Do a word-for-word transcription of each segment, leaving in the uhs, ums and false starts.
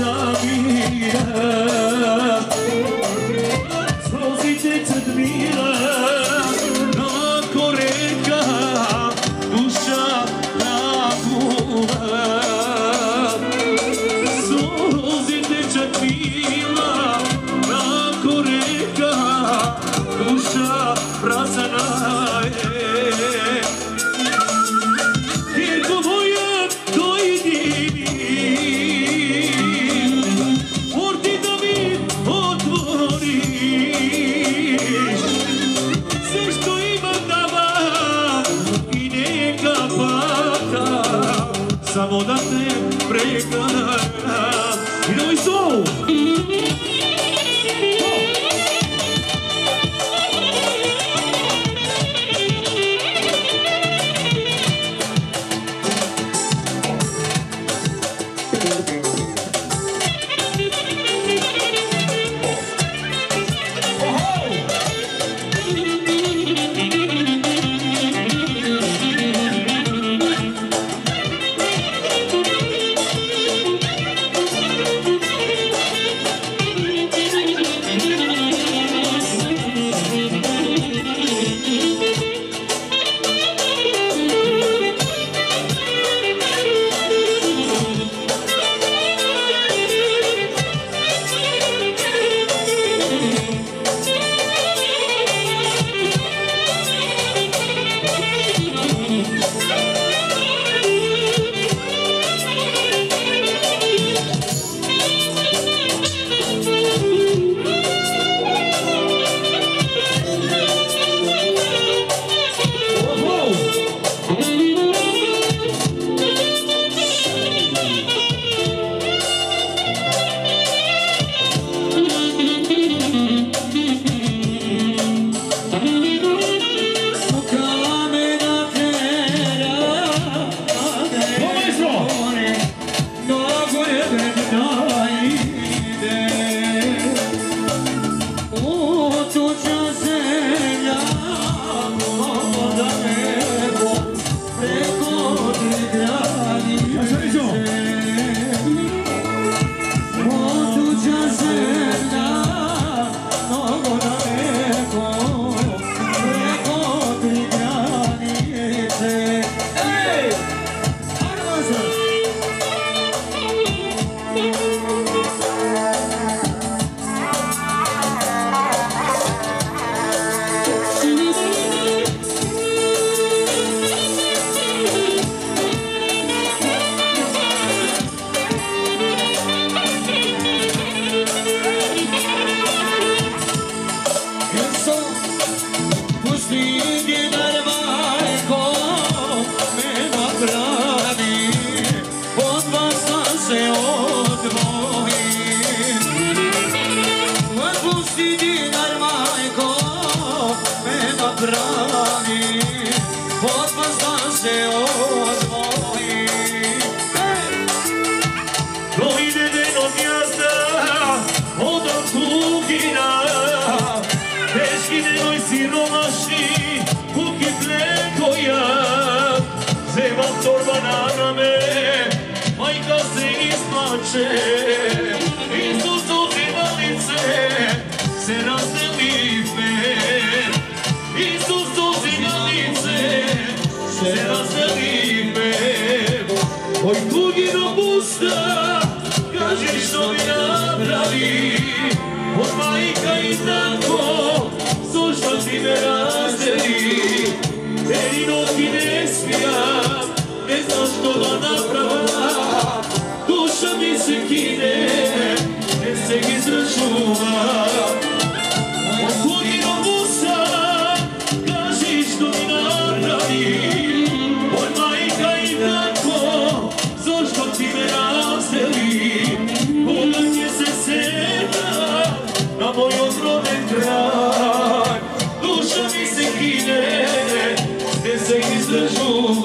na mira Slozite cred mira Na koreka Duša na gula Slozite cred mira Na koreka Duša prazana je Kirko moja dojdi Porti da mi otvoriš Sve što imam da vam I neka pata Samo da te pregledam I novi sol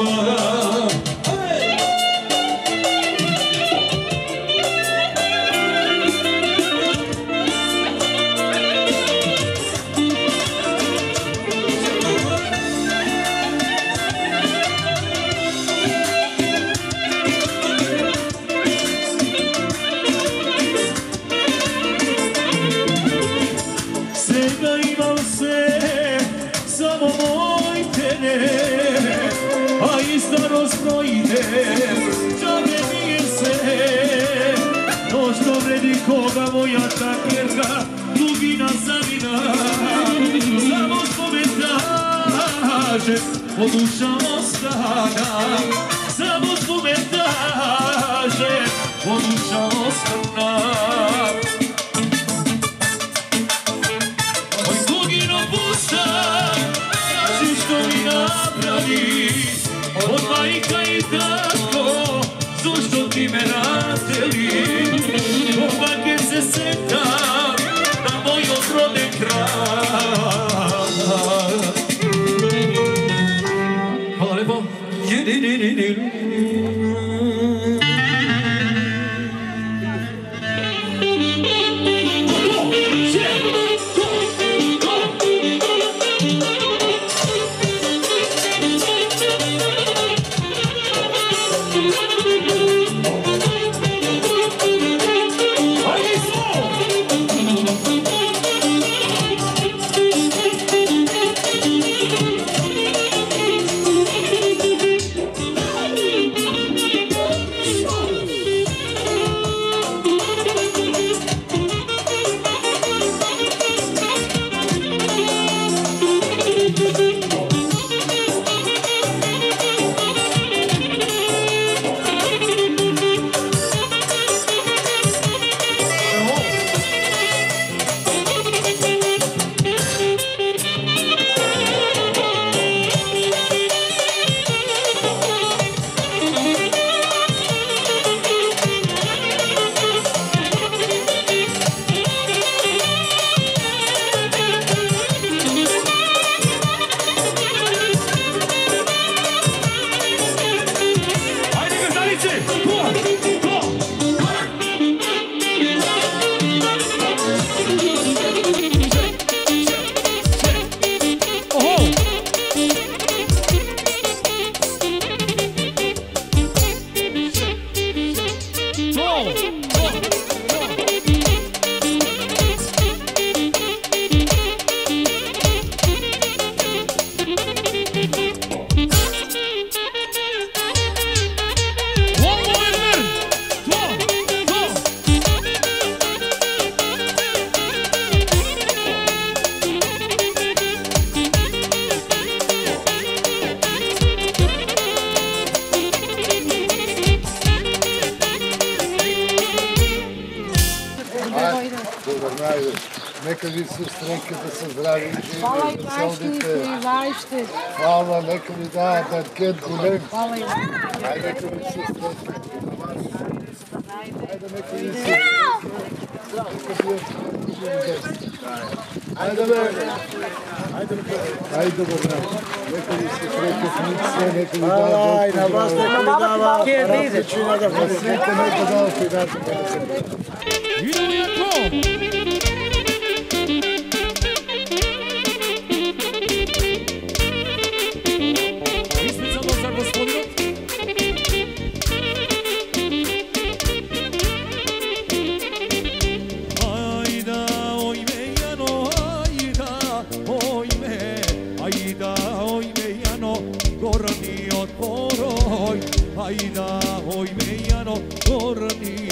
Hey! nikoga moja takjerka, dugina zavina. Samo spomentaže, od duša ostana. Samo spomentaže, od duša ostana. Oj, dugino pusta, kaži što mi napravi. Od majka i tako, zašto ti me rateli? Ovake se setam na moj odrode kraj. Hvala lepo. Neka vi sestrenke da se zdravi i živi. Hvala i vašniku i vašte. Hvala, neka mi da banket gulem. Hvala i vašte. Ajde, neka mi sestrenke. Ajde, neka mi sestrenke. Ajde, ajde. Ajde, dobro. Neka mi sestrenke smice, neka mi da banket. Aj, na vas neka mi dava. Većina da vas neka neka dava financi. Idemo jako! Ajda, oj mejano, gorni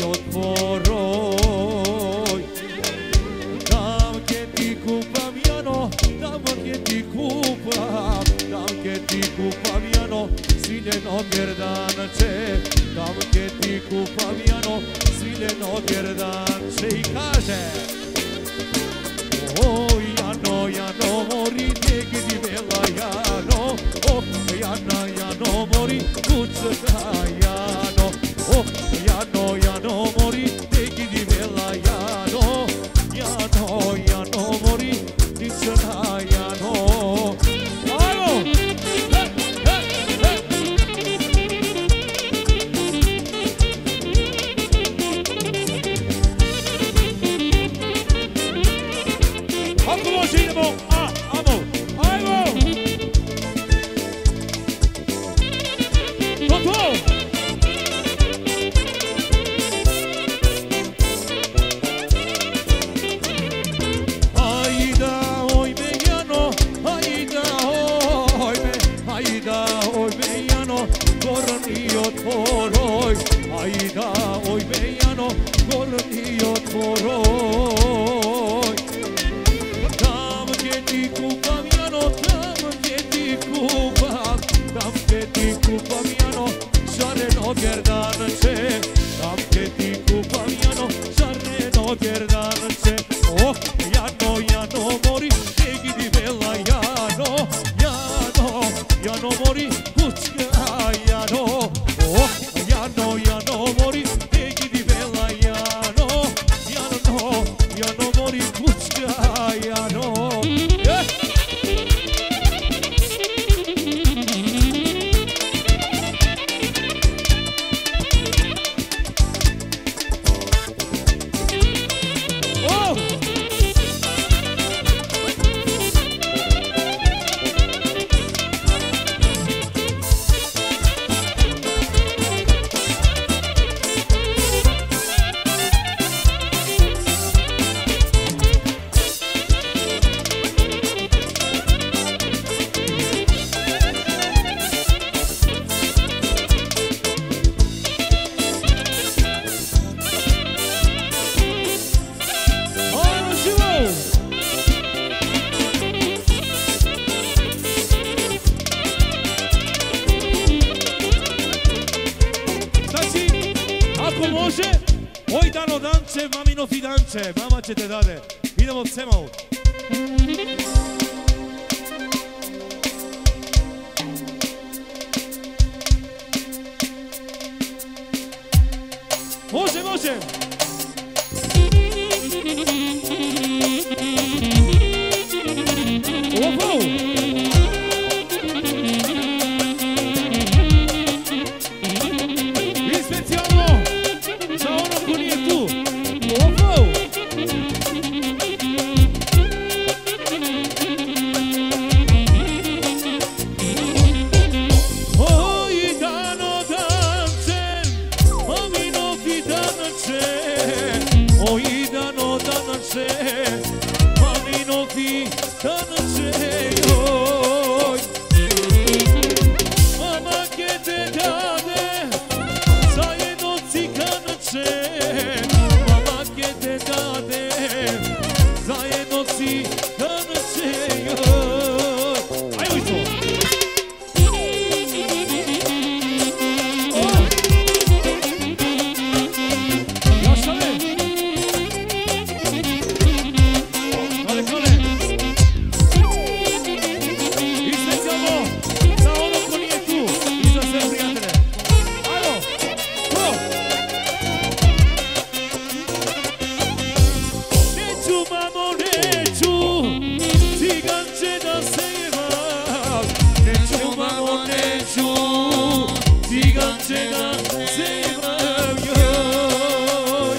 otvoroj. Tam gdje ti kupam jano, tam gdje ti kupam, tam gdje ti kupam jano, sviljeno gerdanče. Tam gdje ti kupam jano, sviljeno gerdanče. I kaže, oj jano, jano, mori, gdje gdje vela jano, oh, jana, jano, mori, kucata jano, oh, jano, jano, mori, teki di vela jano, jano, jano, mori, kucata jano. Ajmo! He, he, he! Ako može idemo, a, amo, ajmo! Gotovo! Ajda, oj me jano, ajda, oj me, ajda, oj me jano, gorni otvoroj. Ajda, oj me jano, gorni otvoroj. foroj. Tam gdje ti kupam jano, tam gdje ti kupam, tam gdje ti kupam jano, šareno gerdanče, tam gdje ti kupam jano, šareno gerdanče. Oh, jano, jano mori, ne gidi bela jano, jano, jano mori, kućka jano. Oh, jano, jano mori, ne gidi bela jano, jano, jano mori, kućka jano. Yeah. Oh! Danče, mamino fidanče, mama će te dade. Idemo cemau. Može, može. Opo. I specijalno za ono ko nije tu. Opo! Oj, dano danče, mamino fidanče, oj, dano danče, mamino fidanče, joj. Mama ke te dade, zajedno ciganče, te dade, zajedno si danče, joj. Ajmo isto! Jašale! Kole, kole! I specijalno za ono ko nije tu i za sve prijatelje. Ajmo! Go! Mamo, neću, ciganče da sevam. Neću, mamo, neću, ciganče da sevam, joj.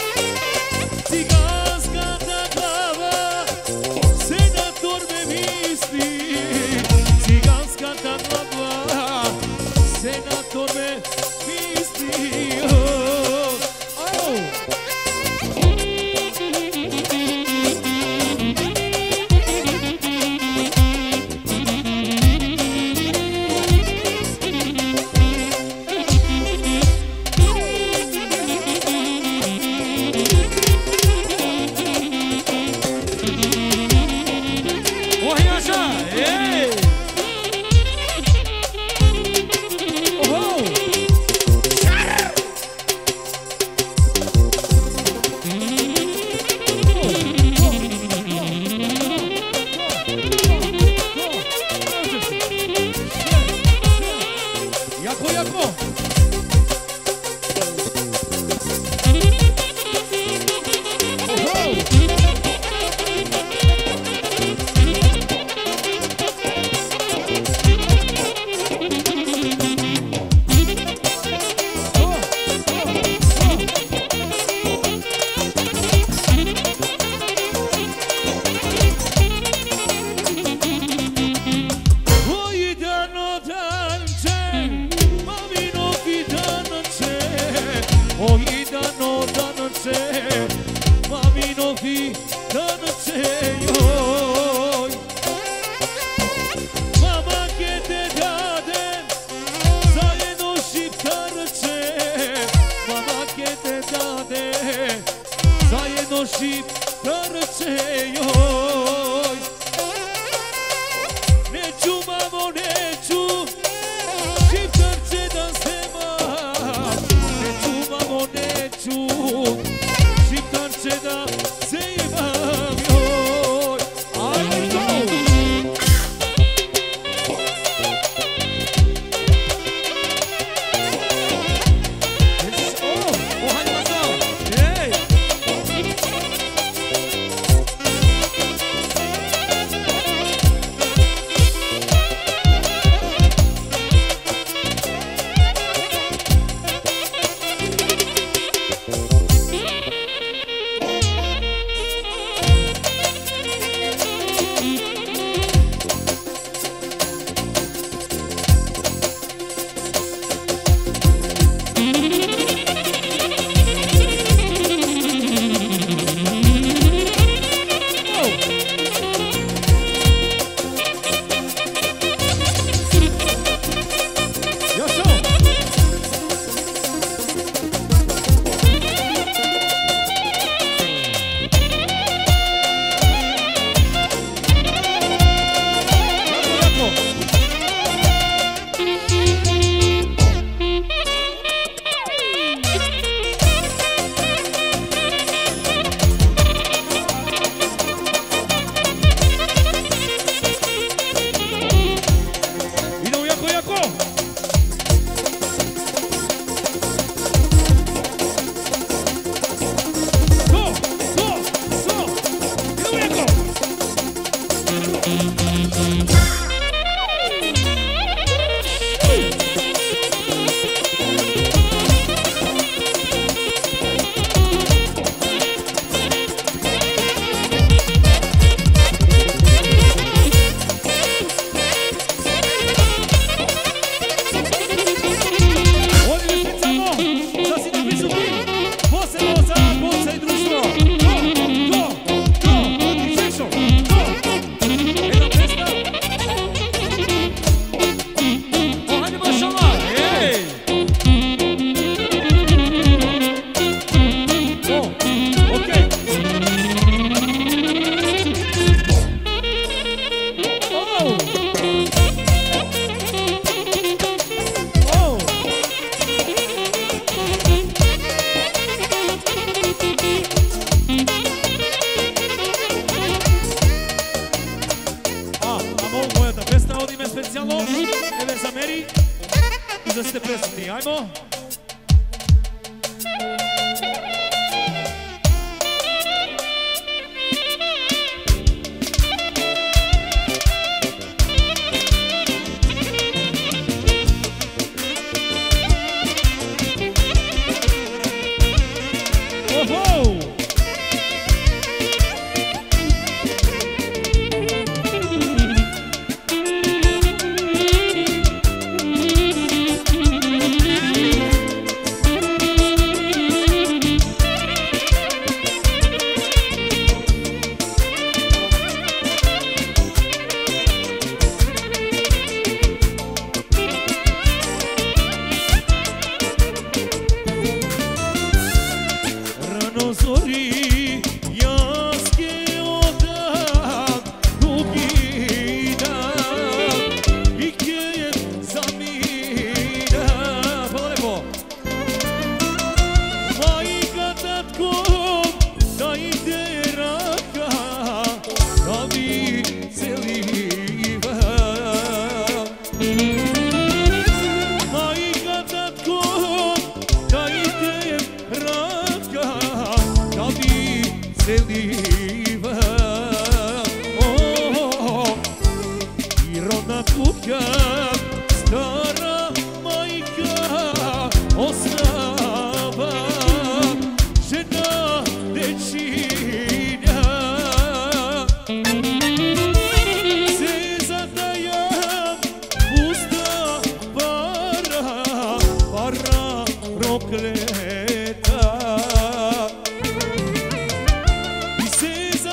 Ciganska ta glava se na torbe misli, ciganska ta glava se na torbe misli, joj. Ajmo! Zajedno jedno šiptarče joj. Neću, mamo, neću šiptarče da se mam. Neću, mamo, neću šiptarče da se imam joj. Ajde to! Precleta. E se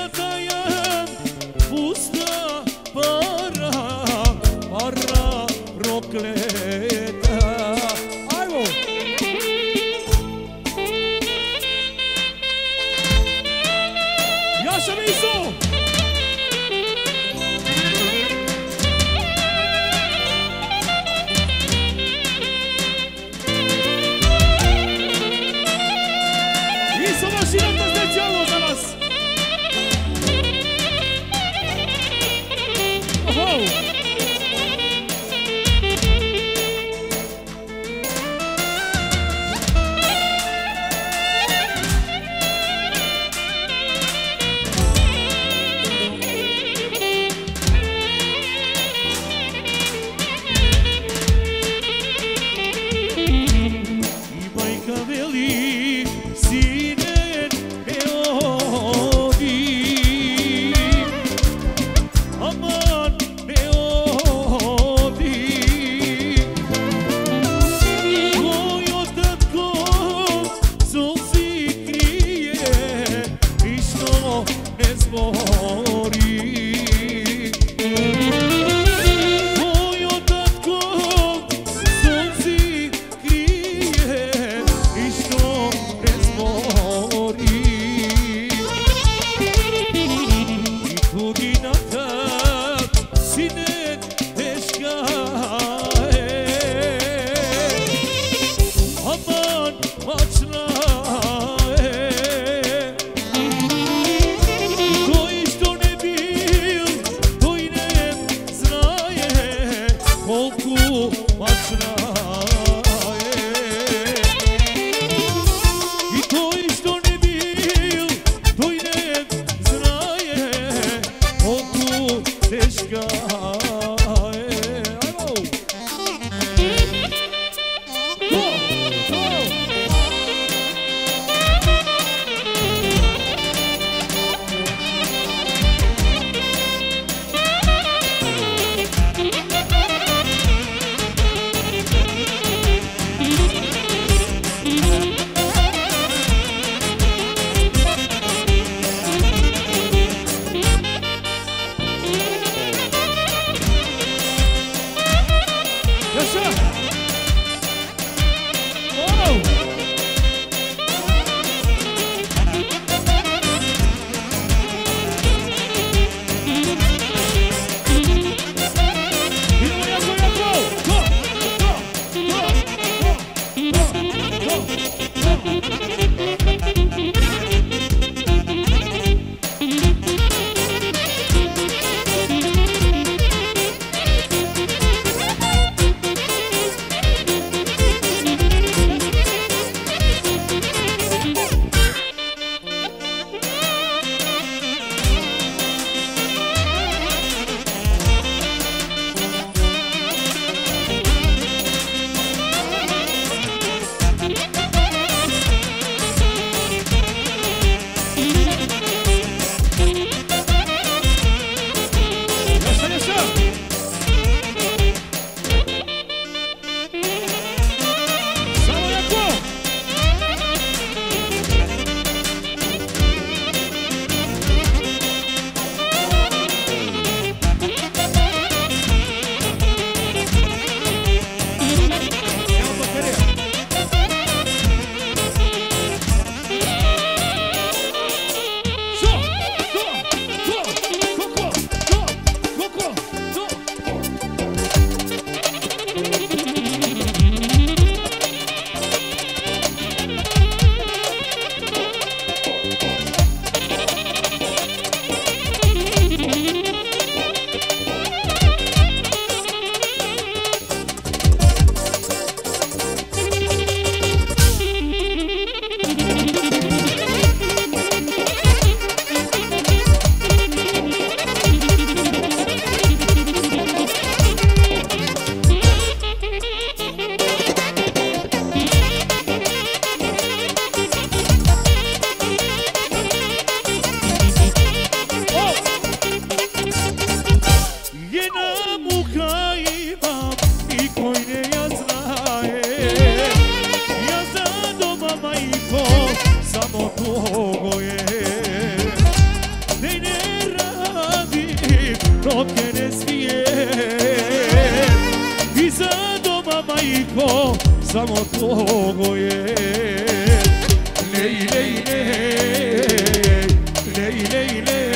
samo tvogo je. Lej, lej, lej, lej, lej, lej.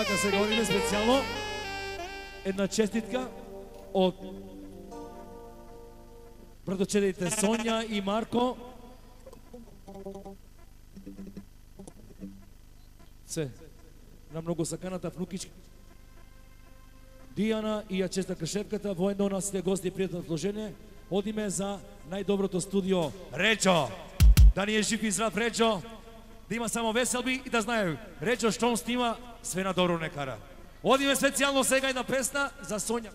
Така сега одиме специјално една честитка од братовчедите Сонја и Марко. Се, на многу саканата внукичка Дијана и ја честитка шефката, воедно на сите гости и пријатно сложение. Одиме за најдоброто студио. Речо, да ни е жив и здрав Речо, да има само веселби и да знае, Речо штом снима, све на добро не кара. Одиме специјално сега една песна за Сонја.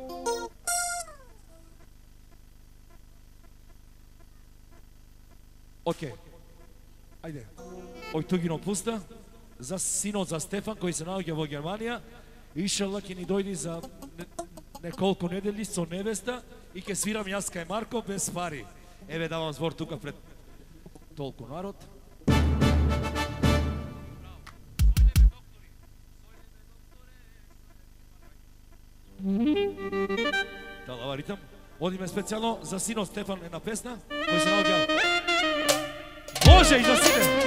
Океј, ајде, ој тугино пуста, за синот за Стефан, кој се наоѓа во Германија, ишала ќе ни дојди за неколку недели со невеста и ќе свирам јас кај Марко без пари. Еве давам збор тука пред толку народ. Талава ритам. Одиме специјално за синот Стефан една песна, кој се наоѓа. Може и за сите!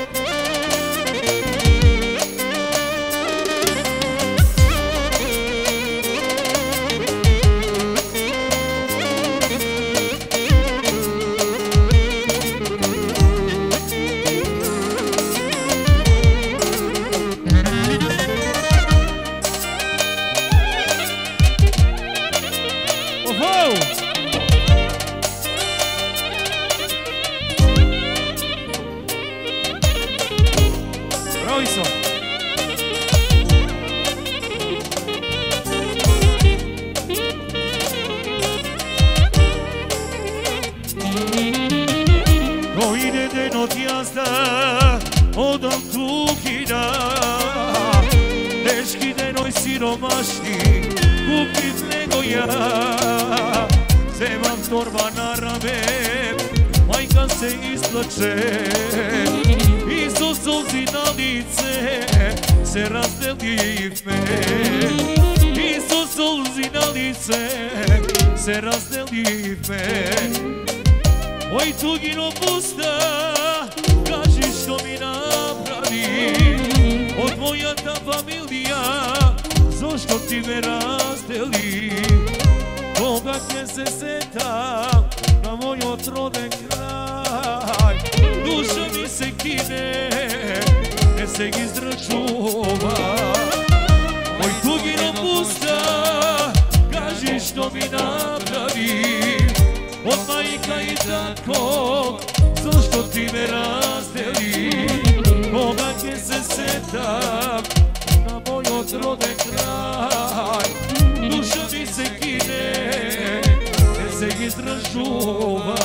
И со солзи на лице се разделивме. И со солзи на лице се разделивме. Ој тугино пуста, кажи што ми направи. Од мојата фамилија, зошто ти ме раздели? Кога ќе се сетам на мојот роден крај, душа ми се кине, не се ги издржува. Мој тугино пуста, кажи што ми направи. Од мајка и татко, зашто ти ме раздели? Кога ќе се сетам на мојот роден крај, душа ми се кине, не се ги издржува.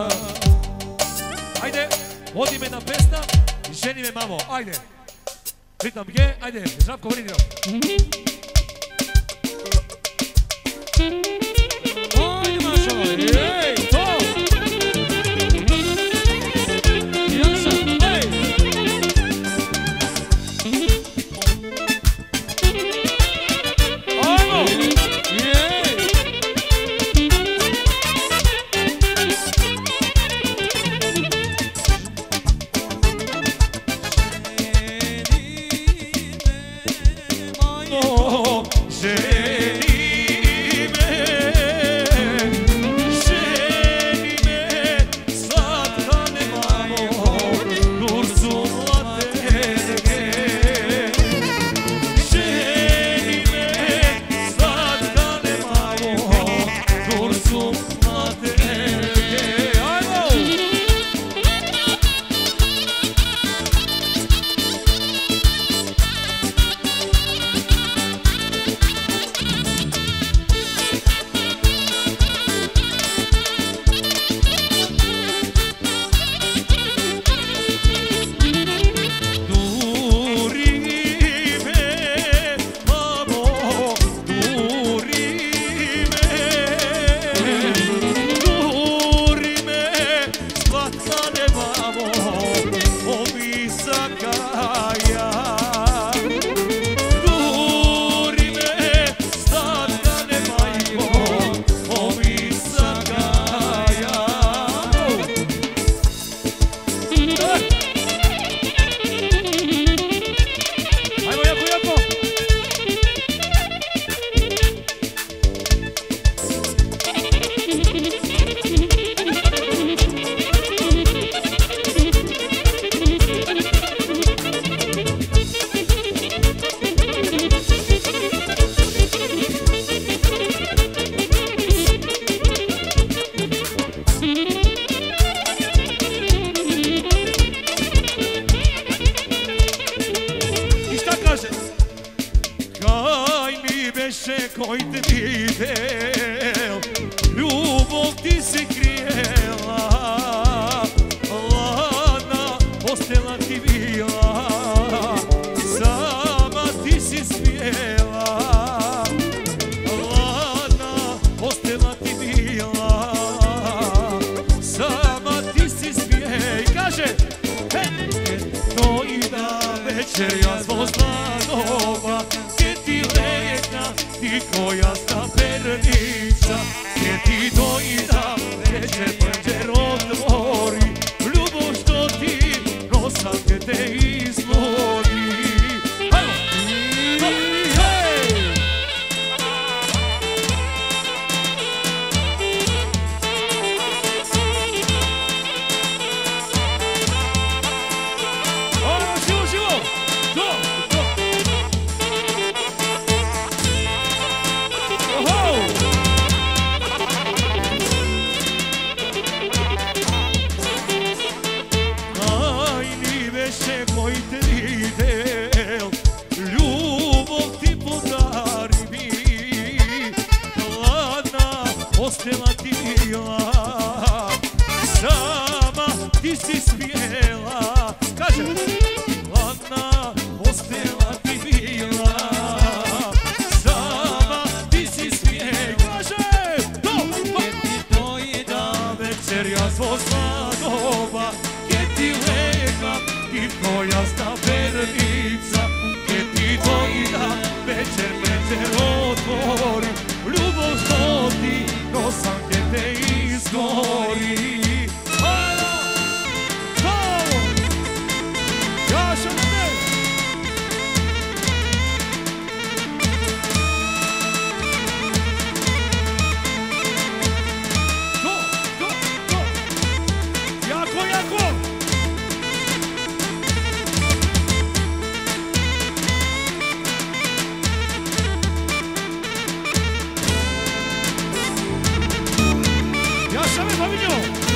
Ајде, одиме на песна, жени ме мамо, ајде. Ритам ге, ајде, Жравко Вридио. Ајде, Машо, еј, то! Јаша, еј! Ајмо, еј! veše koji te videl, ljubov ti se krijela, ladna postela ti bila, sama ti si spjela, ladna postela ti bila, sama ti si spjela. I kaže, to i da večer ja smo zvanova, gdje ti legna, ti koja sta pernica, gdje ti to i da večer prđer otvori, ljubav što ti nosa gdje te izvori. Hajmo! Hej! Ono, živo, živo! Go! Go! Oho! Aj, ni veše koji te videl, ljubov ti podari mi, hladna postela ti bila, sama ti si spjela. Kaže, hladna postela ti bila, sama ti si spjela. Kaže, to! Gdje ti to i da večer ja svoj sladova, gdje ti legla i koja sta pernica, gdje ti to i da večer večer otvori, ljubav što ti nosam gdje te izgori. Hajmo! Hajmo! Ja sam ne! Go, go, go! Jako, jako! Ja sam ne pominjao!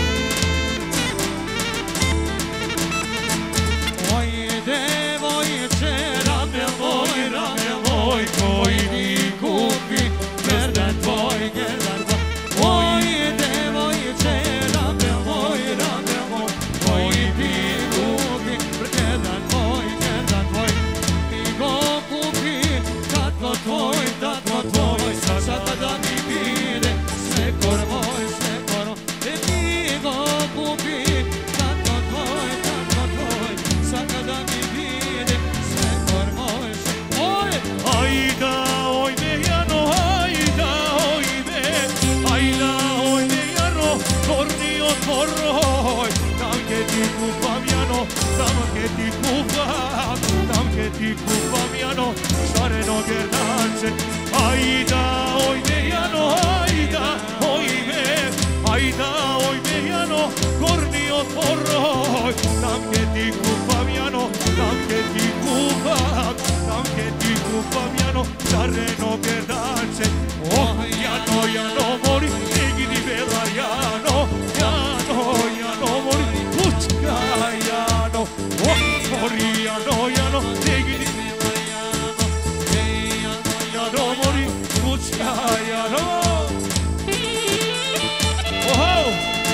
Oj, devojče, rame moj, rame moj, koji mi kupi, gerdan tvoj, gerdan tvoj. Oj, devojče, rame moj, rame moj, koji mi kupi, gerdan tvoj, gerdan tvoj. Ti go kupi, tatko tvoj, tatko tvoj, sada da mi bide, svekor moj, svekor moj. Ti go kupi, tatko tvoj, tatko tvoj, sada da mi bide, svekor moj, svekor moj. Ajda, ojde Jano, ajda, ojde, ajda, ojde Jano, korni otvoroj, tam gdje ti kupam Jano, tam gdje ti kupam, tam gdje ti kupam Jano, šareno gerdanče. Ajda, ojde Jano, ajda, ojde, ajda, ojde Jano, korni otvoroj, tam gdje ti kupam Jano, tam gdje ti kupam, tam gdje ti kupam Jano, šareno gerdanče. Oh, Jano, Jano, mori, negdje vela Jano, Jano, Jano, mori, kučka Jano. Oh, mori Jano, Jano, negdje vela Jano, ej, Jano, Jano, mori, kučka Jano. Oho!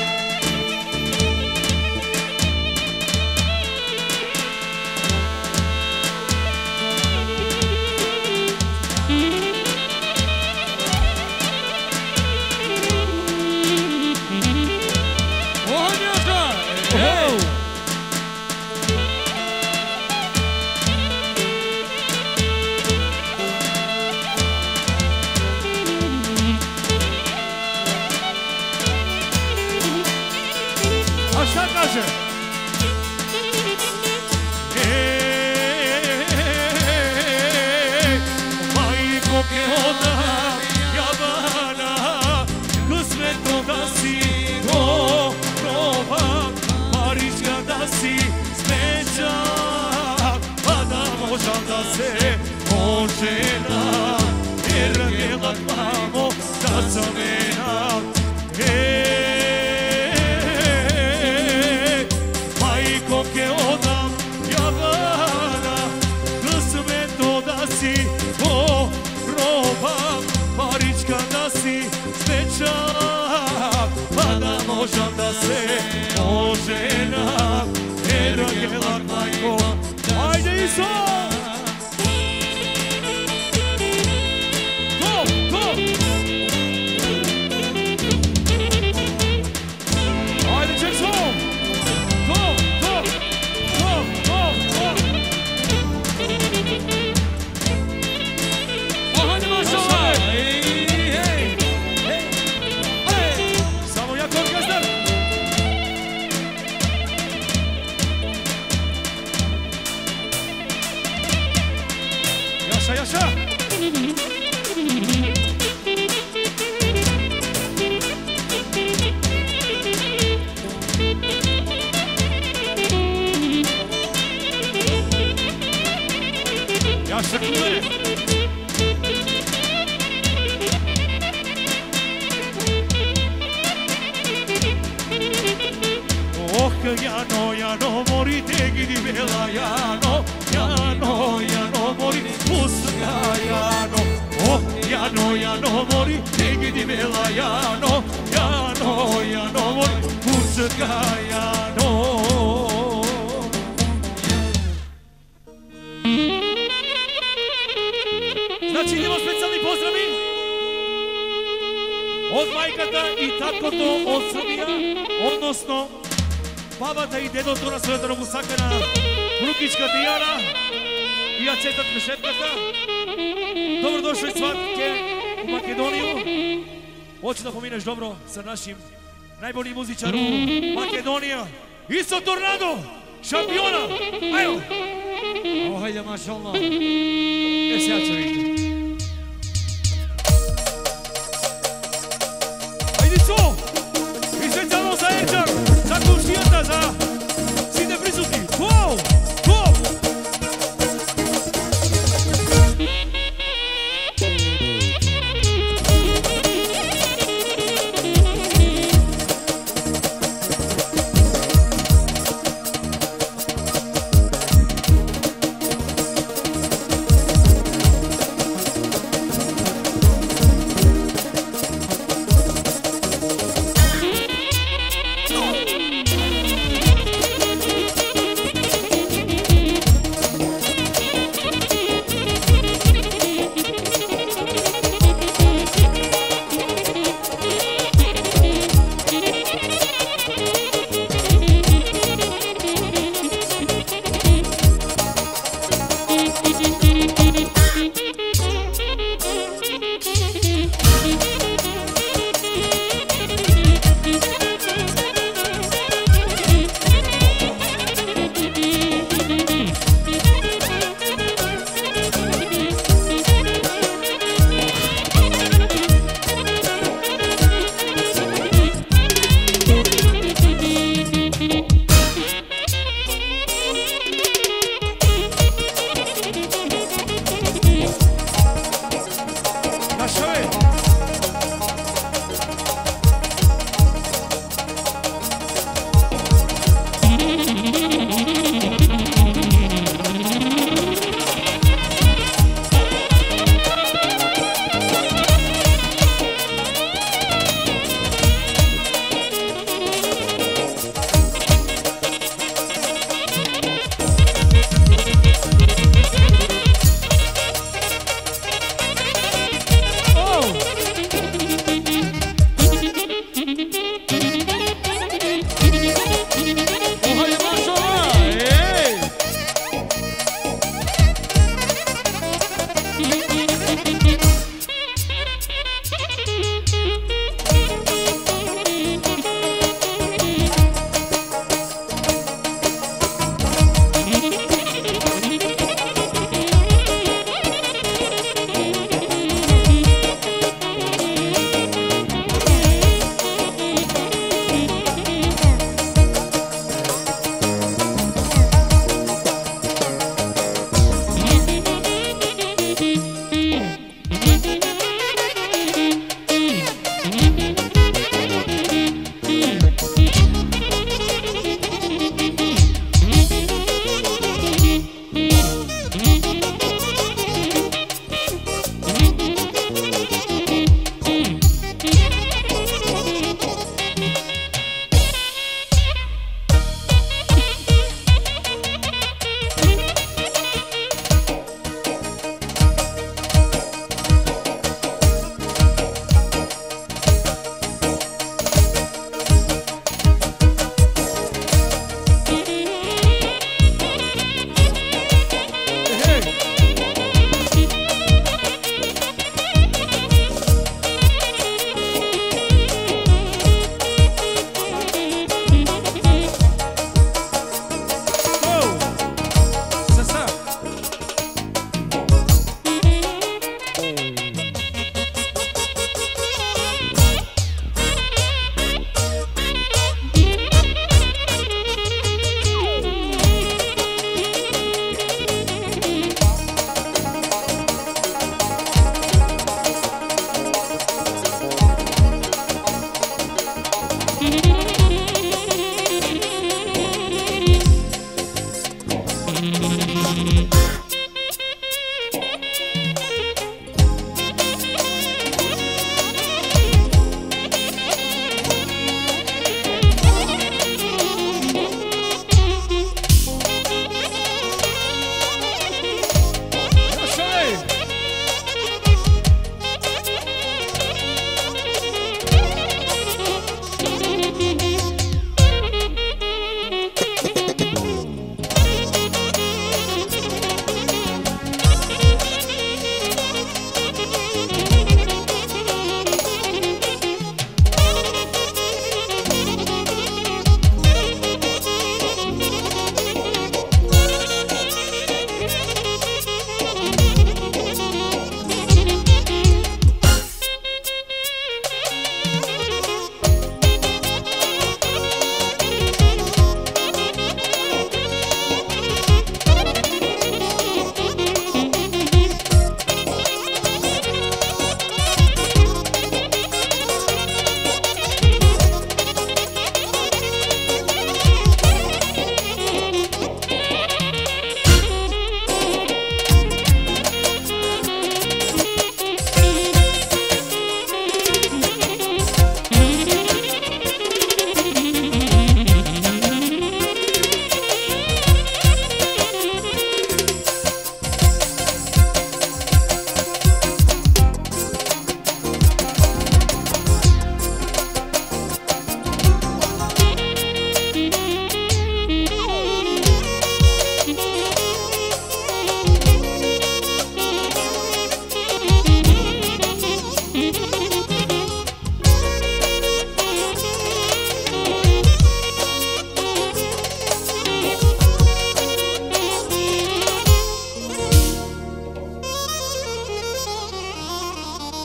Oho! A šta kaže? Ej, majko ke ona javana, kusmeto da si oprova, Pariška da si smeća, pa da možda da se ožena, jer vjelat mamo da sam mena. Ej, majko ke ona javana, kusmeto da si oprova, so! Go, go! Haydi Jackson! Go, go! Go, go, go! Oh, hadi maşallah! Hey, hey! Hey! Hey! Samo jak orkestr! Yaşa, yaşa! Yaşa kule! Oh, Jano, Jano, mori te gidi bela, Jano, Jano, Jano, mori puska, Jano. Oh, Jano, Jano, mori te gidi bela, Jano, Jano, Jano, mori puska, Jano. Znači idemo specijalni pozdravi od majkata i tatkото od Srbija, odnosno babата и дедото на својата робосакана внукичка Дијана и ја четат мешетката. Добро дошли сватке у Македонiju. Hoću da pomineš dobro sa našim najboljim muzičarom Македонија. Isto Tornado, šampiona. Ajmo. Evo, hajde, mašallah. E, сега će vidite. Ajde, co? I specijalno za Ečar, za komšijata, za svi prisutni. Go! Go!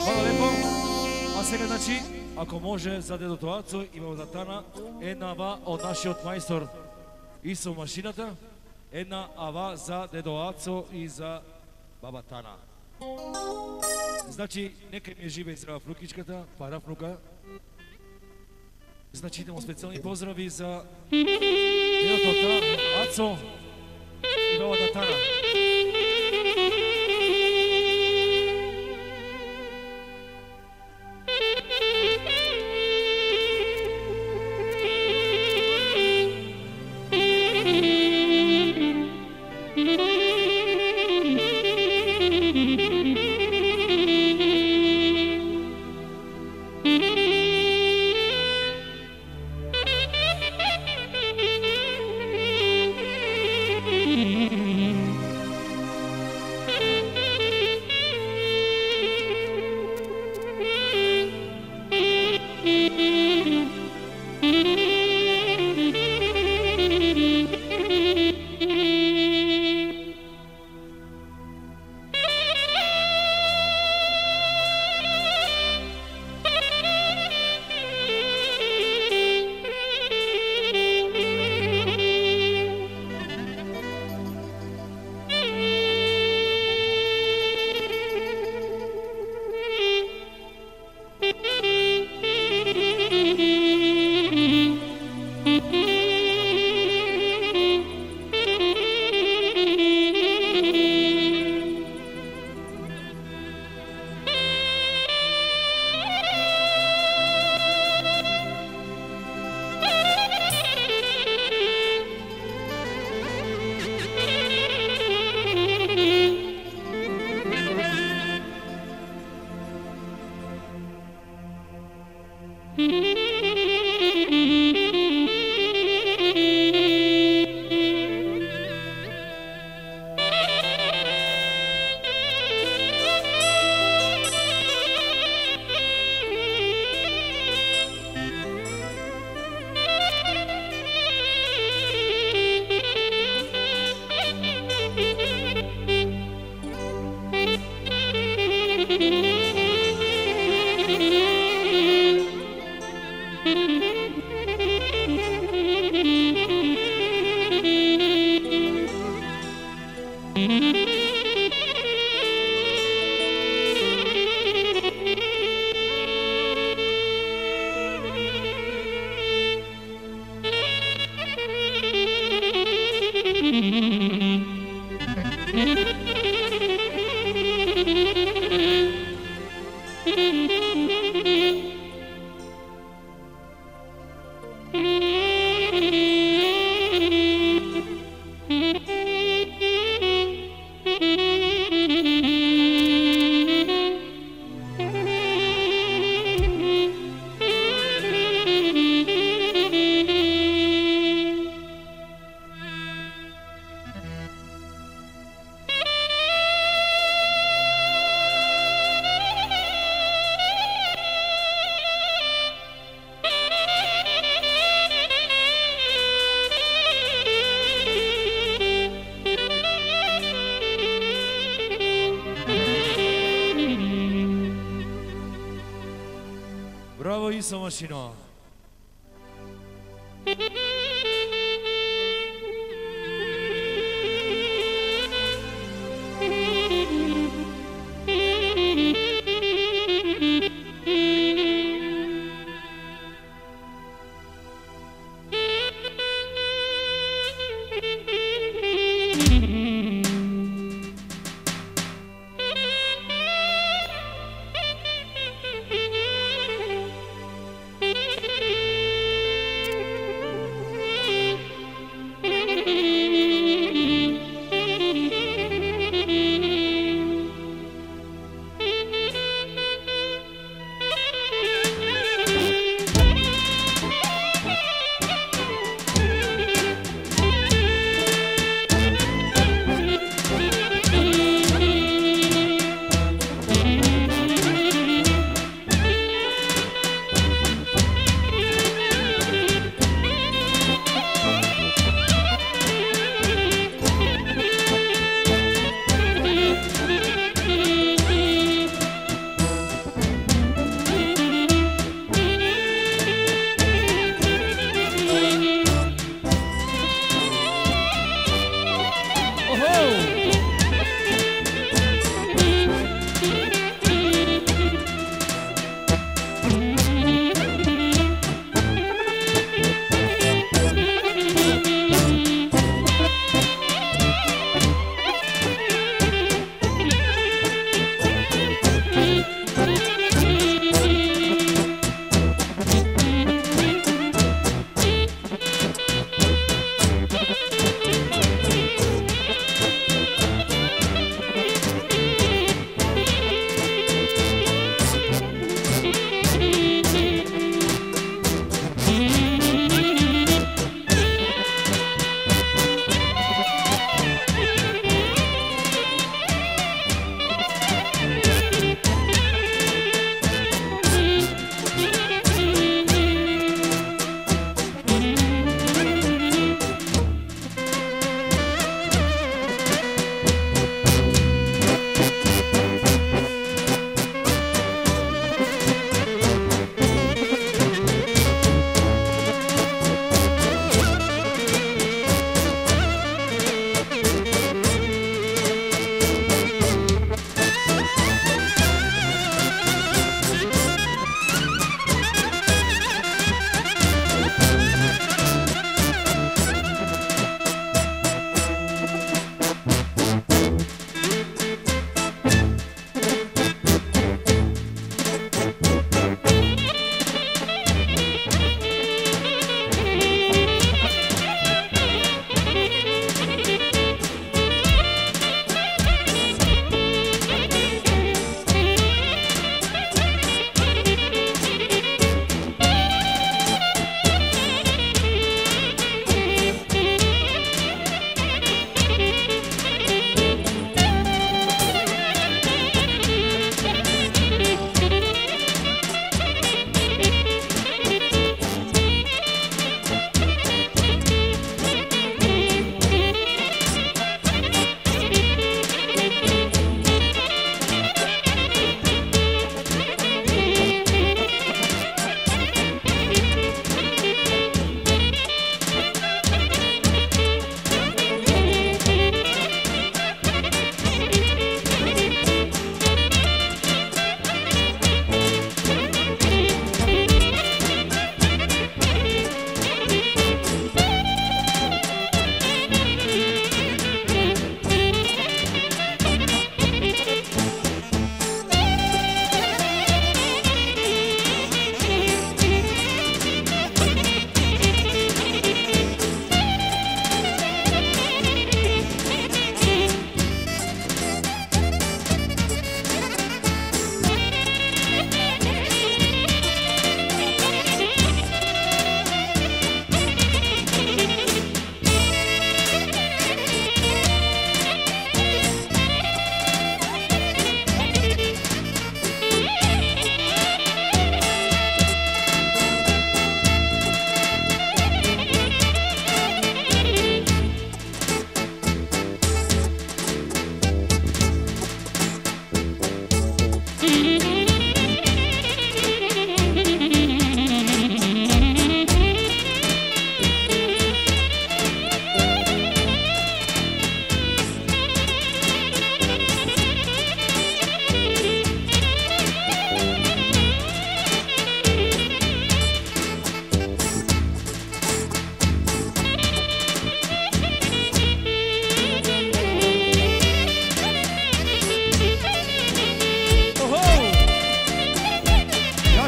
Hvala lepo. A сега, znači, ako može za dedото Aco i baba Tana, една ава od naši od majstor Iso mašiната, една ава za dedo Aco i za baba Tana. Znači, neka mi je živa i zdrava vnukičkata, para vnuka. Znači, idemo specijalni pozdravi za dedo Aco i baba Tana. Bravo Iso mašino. Thank you.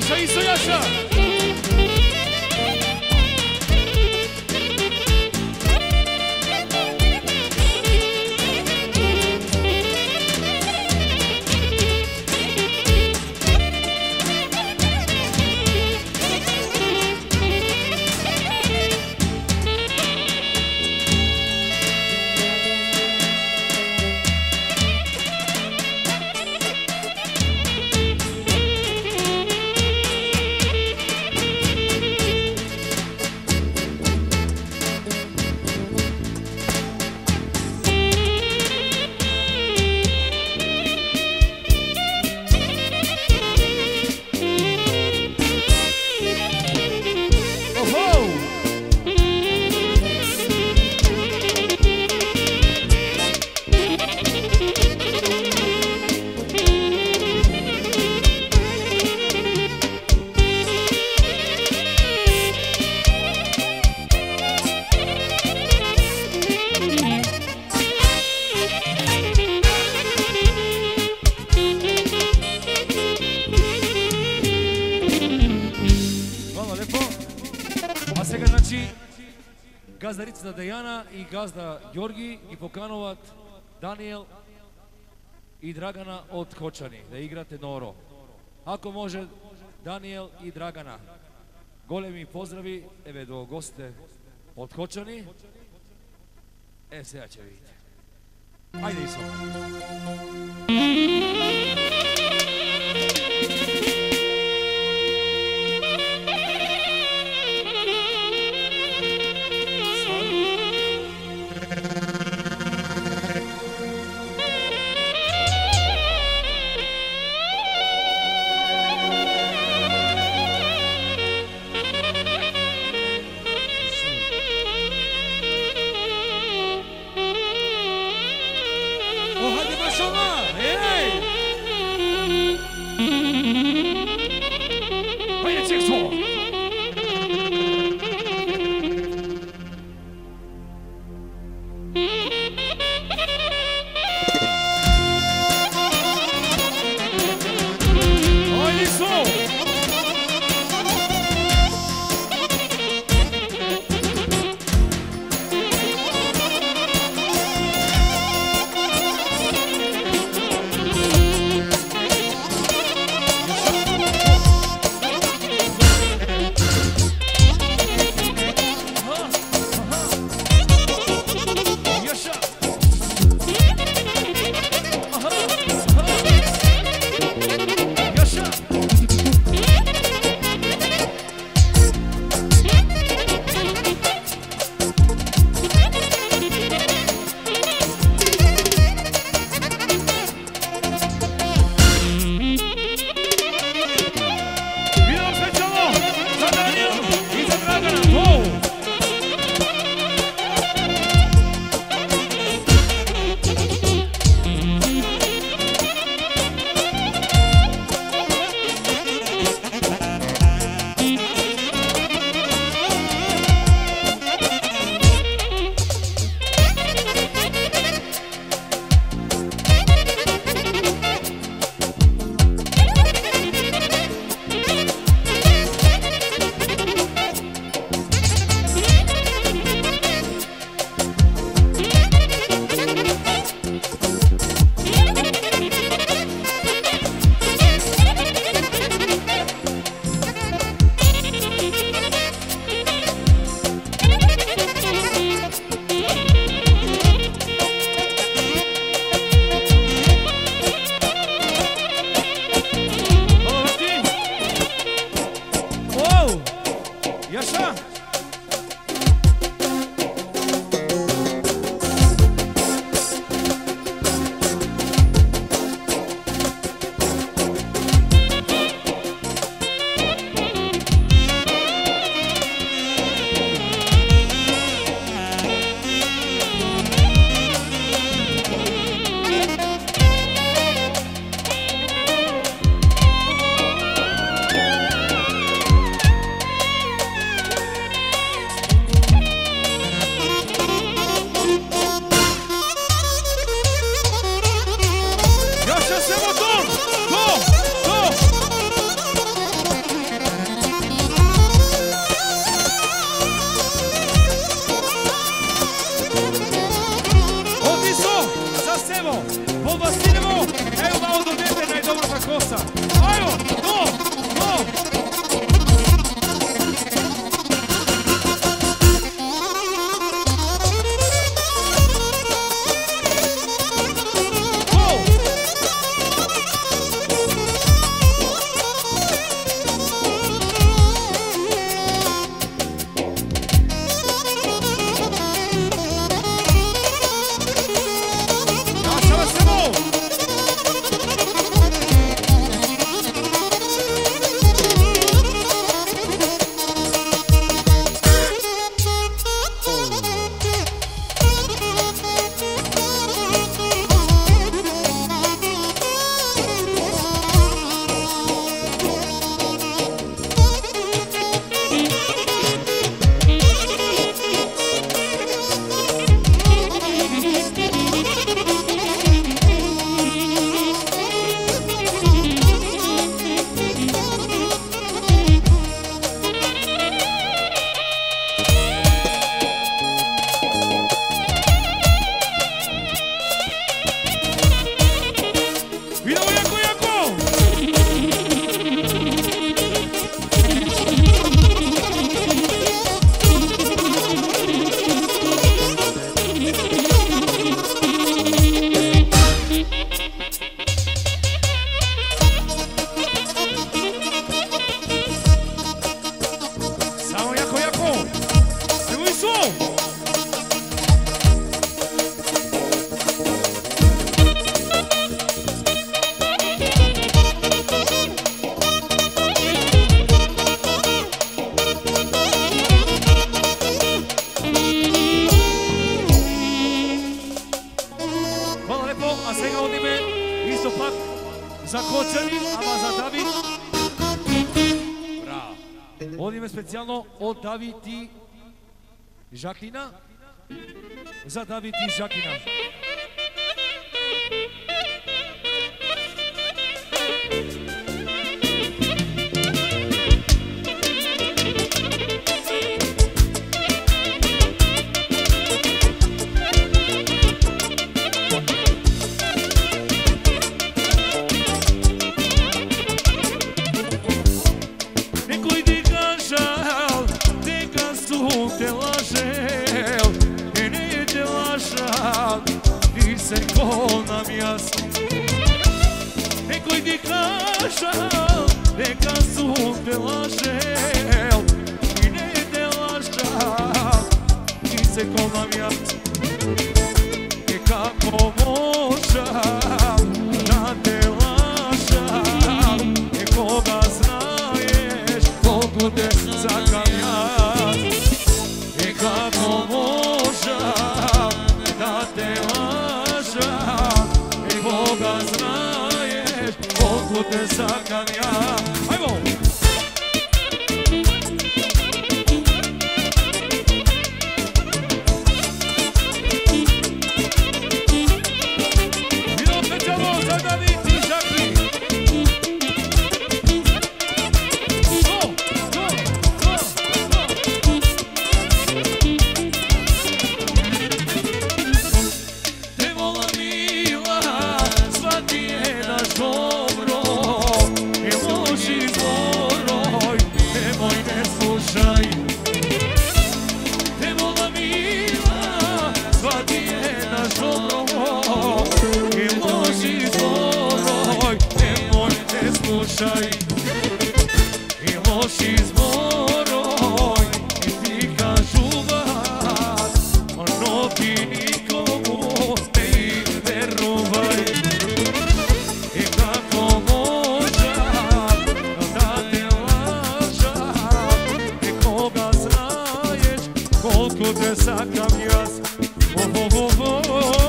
Jaša, Iso Jaša! Gazdaricата Дејана и газда Јорги ги покануват Даниел и Драгана од Кочани да играт едно оро. Ако може, Даниел и Драгана, големи поздрави, еве до госте од Кочани. Е, сега ќе видите. Ајде, Исо. Ovo ime specijalno od David i Žaklina. Za David i Žaklina. Nekoj ti kaža, neka su te lažel i ne te laža, ti se ko nam ja. I kako možam da te lažam, nekoga znaješ, koliko te zakam ja. I kako možam da te lažam, nekoga znaješ, koliko te zakam ja. Ajmo! I loši zboroj i ti kažu vas, ono ti nikomu ne verovaj. I kako možam da te lažam, nekoga znaješ, koliko te sakam jas. Oh, oh, oh, oh.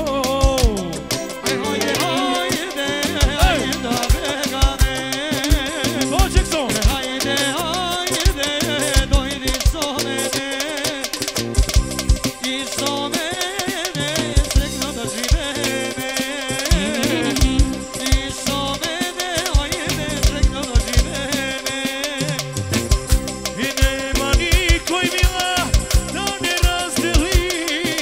I nema niko i mila da ne razdeli.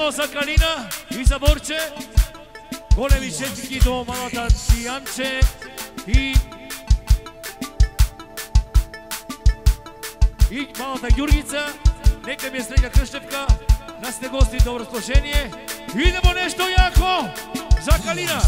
samo za Kalina i za Borče. Golemi četvrki do Malata Cijanče i i Malata Jurgica. Neka mi je srednja Krštevka. Nas ste gosti, dobro raspoloženje. Idemo nešto jako za Kalina.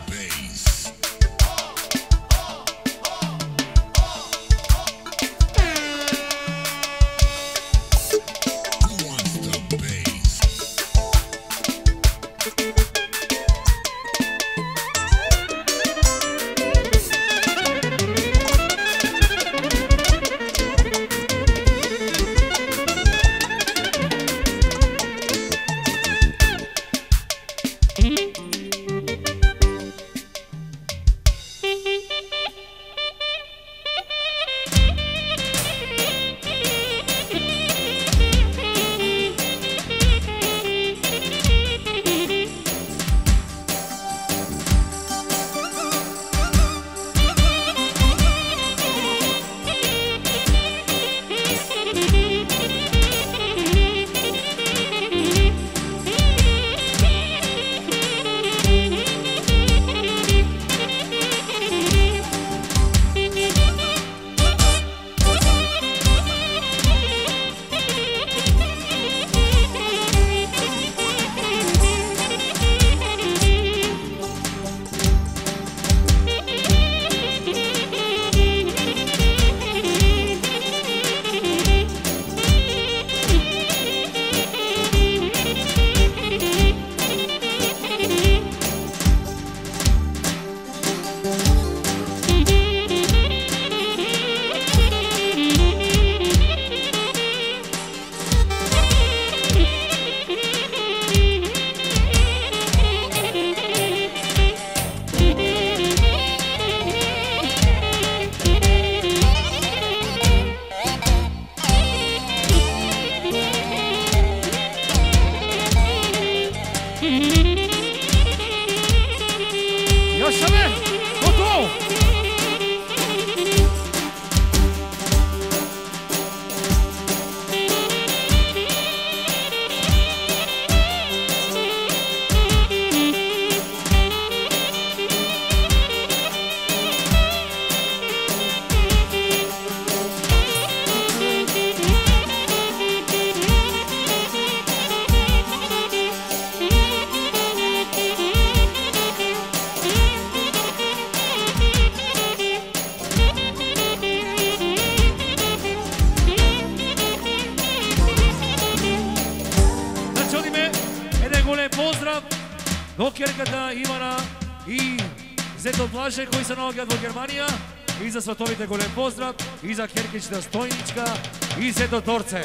Kerkata, Ivana i Zeto Blaže koji se nalazi od Germanija. I za Svatovite golem pozdrav, i za Kerkićna Stojnička, i Zeto Torce.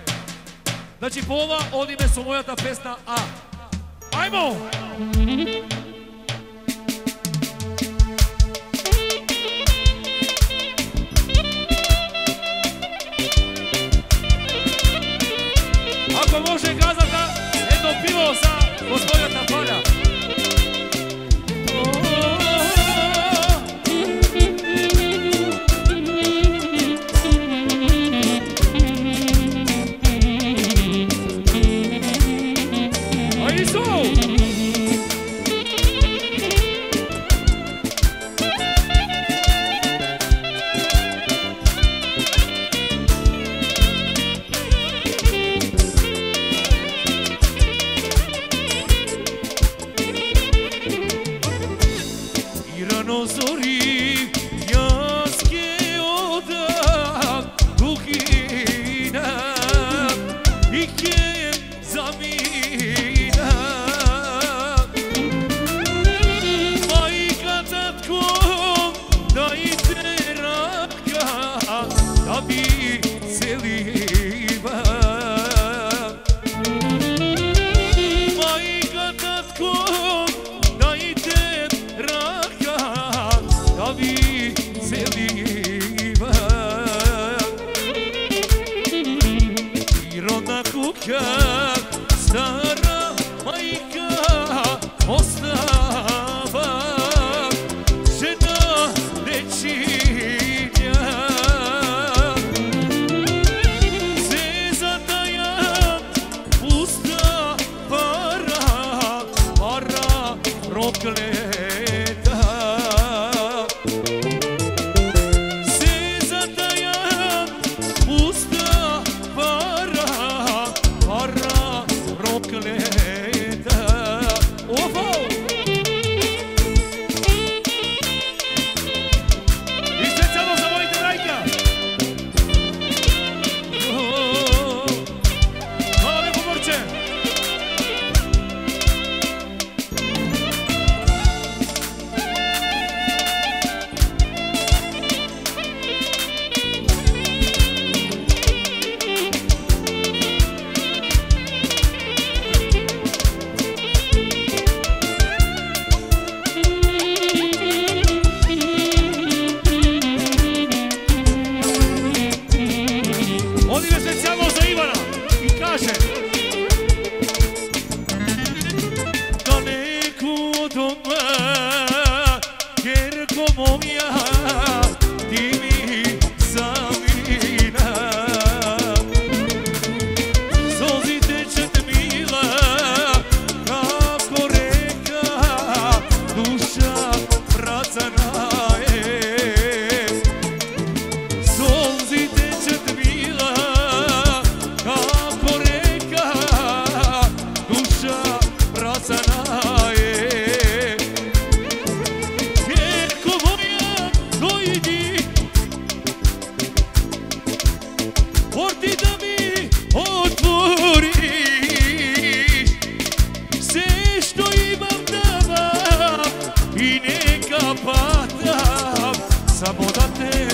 Znači po ova odime su moja ta pesna A. Ajmo! Ako može gazata, jedno pivo za gospodina Falja. rokleta se zatajam usta para, para rokleta. Oho! I specijalno za mojite Rajka. Hvala lijepo Morče. Ovdje je specijalno za Ivana i kaže daleko doma, kerko moja, ti mi zamina. Solzi tečet mila, kako reka, duša vracana je. Solzi tečet mila, kako reka, duša vracana je. Kerko moja, dojdi, porti da mi otvoriš, sve što imam davam i neka patam, samo da te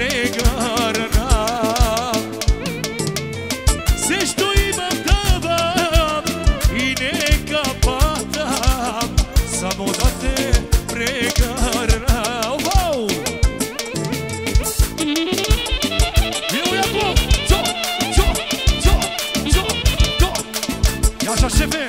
pregarnam. Sve što imam davam i neka patam, samo da te pregarnam. Wow! Evo jako! Čo, čo, čo, čo, čo! Jaša šefe!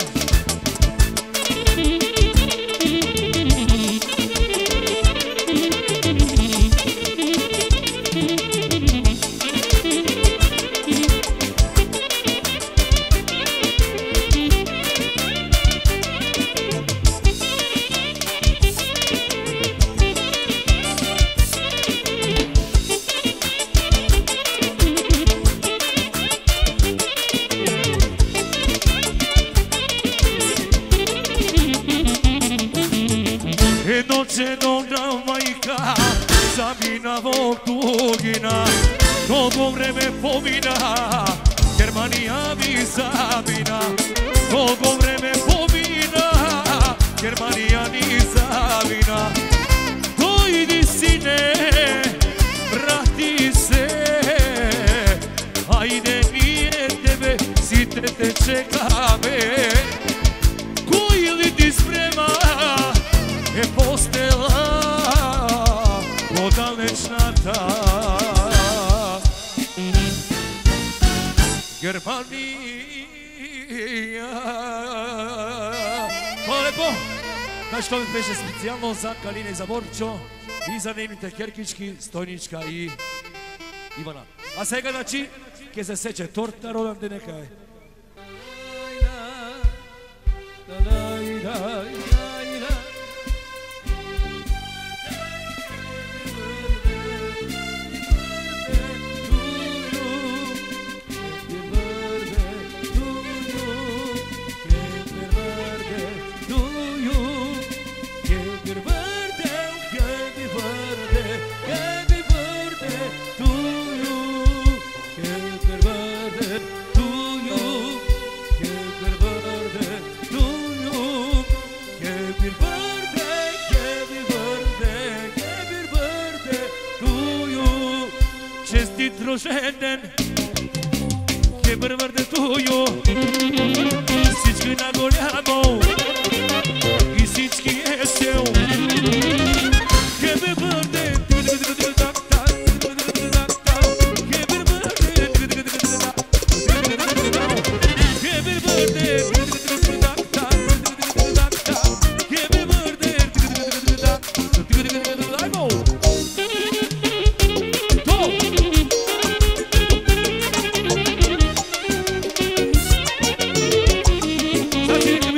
Noće dobra majka, Sabina vog tugina, koliko vreme pomina, Germanija mi Sabina, koliko vreme pomina, Germanija ni Sabina. Dojdi sine, vrati se, ajde nije tebe, site te čeka me, koji li ti sprema, je postela podalečna ta Germanija. Hvala lepo. Znači to mi peše specijalno za Kaline i za Borčo i za Nemite Kerkički, Stojnička i Ivana. A сега znači, ke se seće torta, rodam te neka je. Roženden, happy birthday to you. Всички наголямо и всички есел. Happy birthday, happy birthday.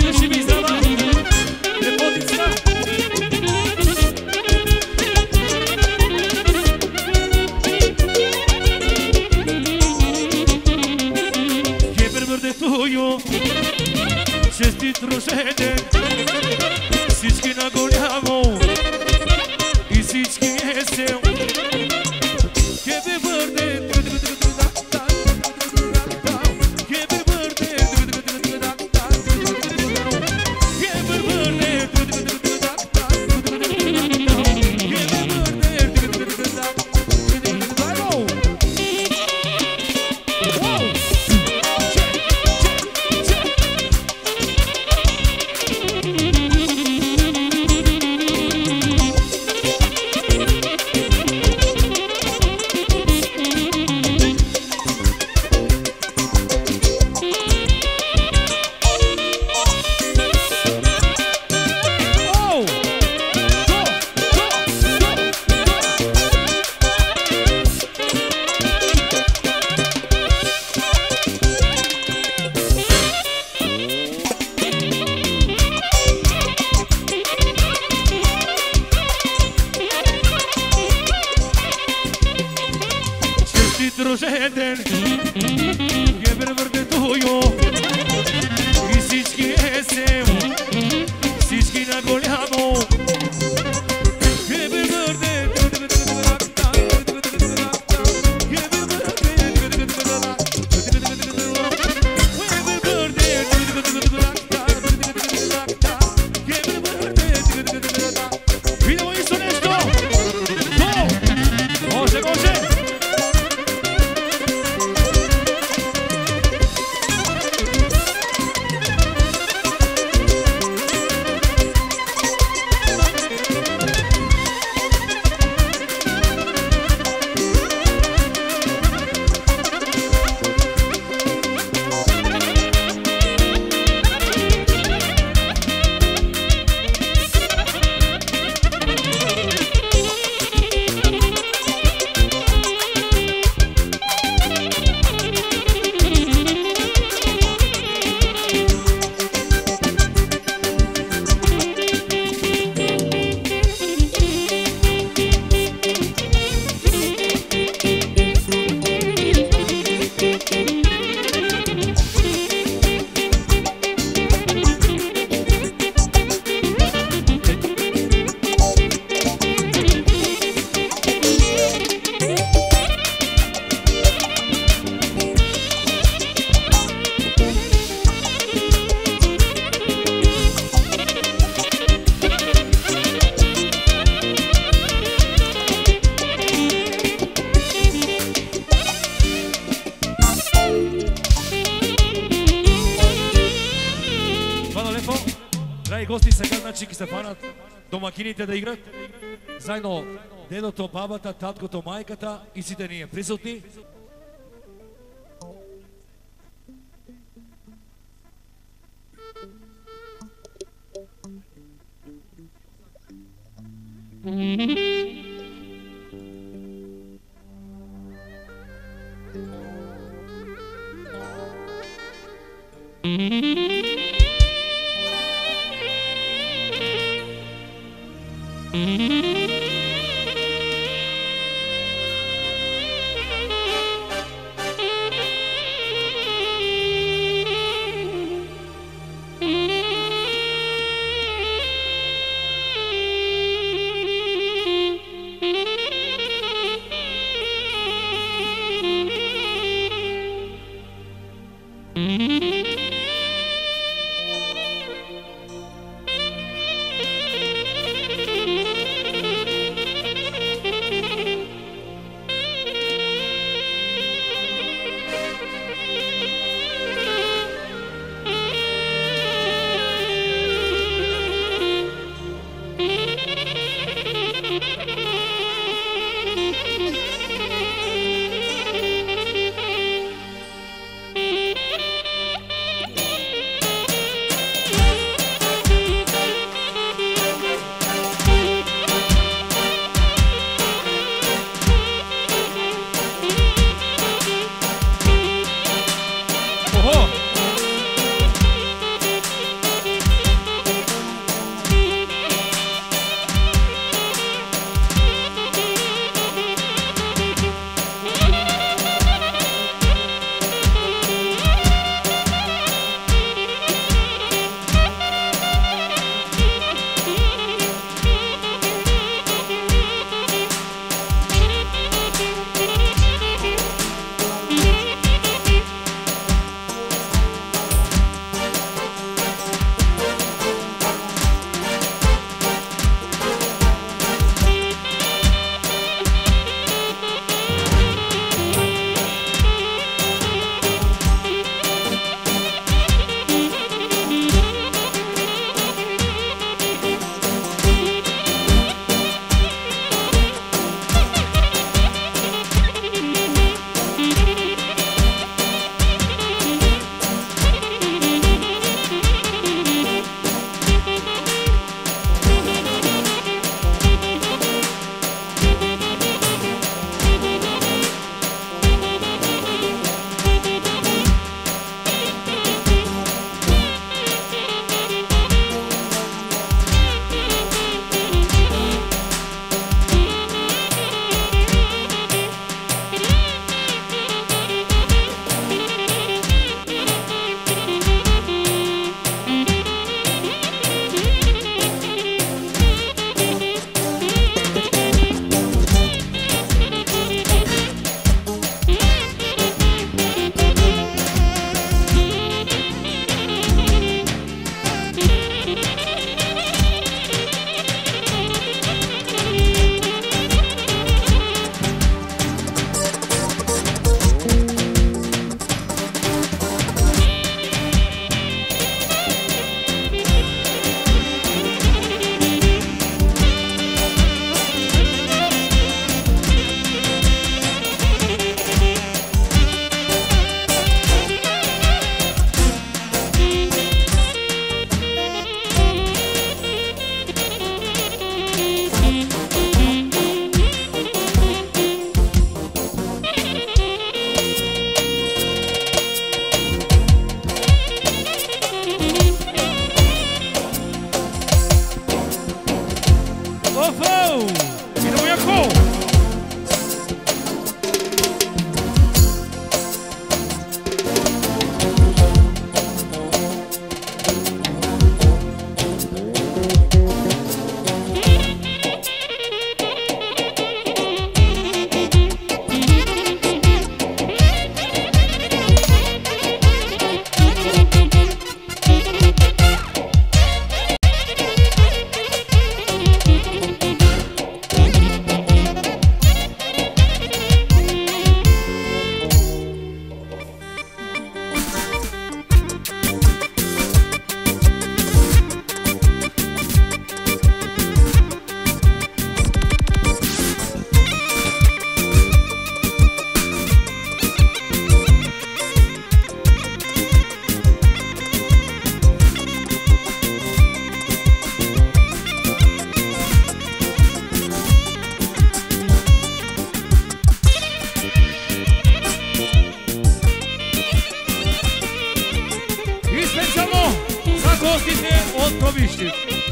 Честит рожден, всички на голямо и всички весел. Happy birthday, happy birthday, рожден, happy birthday to you. И всички весел, всички на голямо. Happy birthday, happy birthday. Vidimo isto nešto. To. Može, može. Гости сега, значи, ки се фанат домакините да играт. Заедно дедото, бабата, таткото, майката и сите ние присутни. od Probišćir.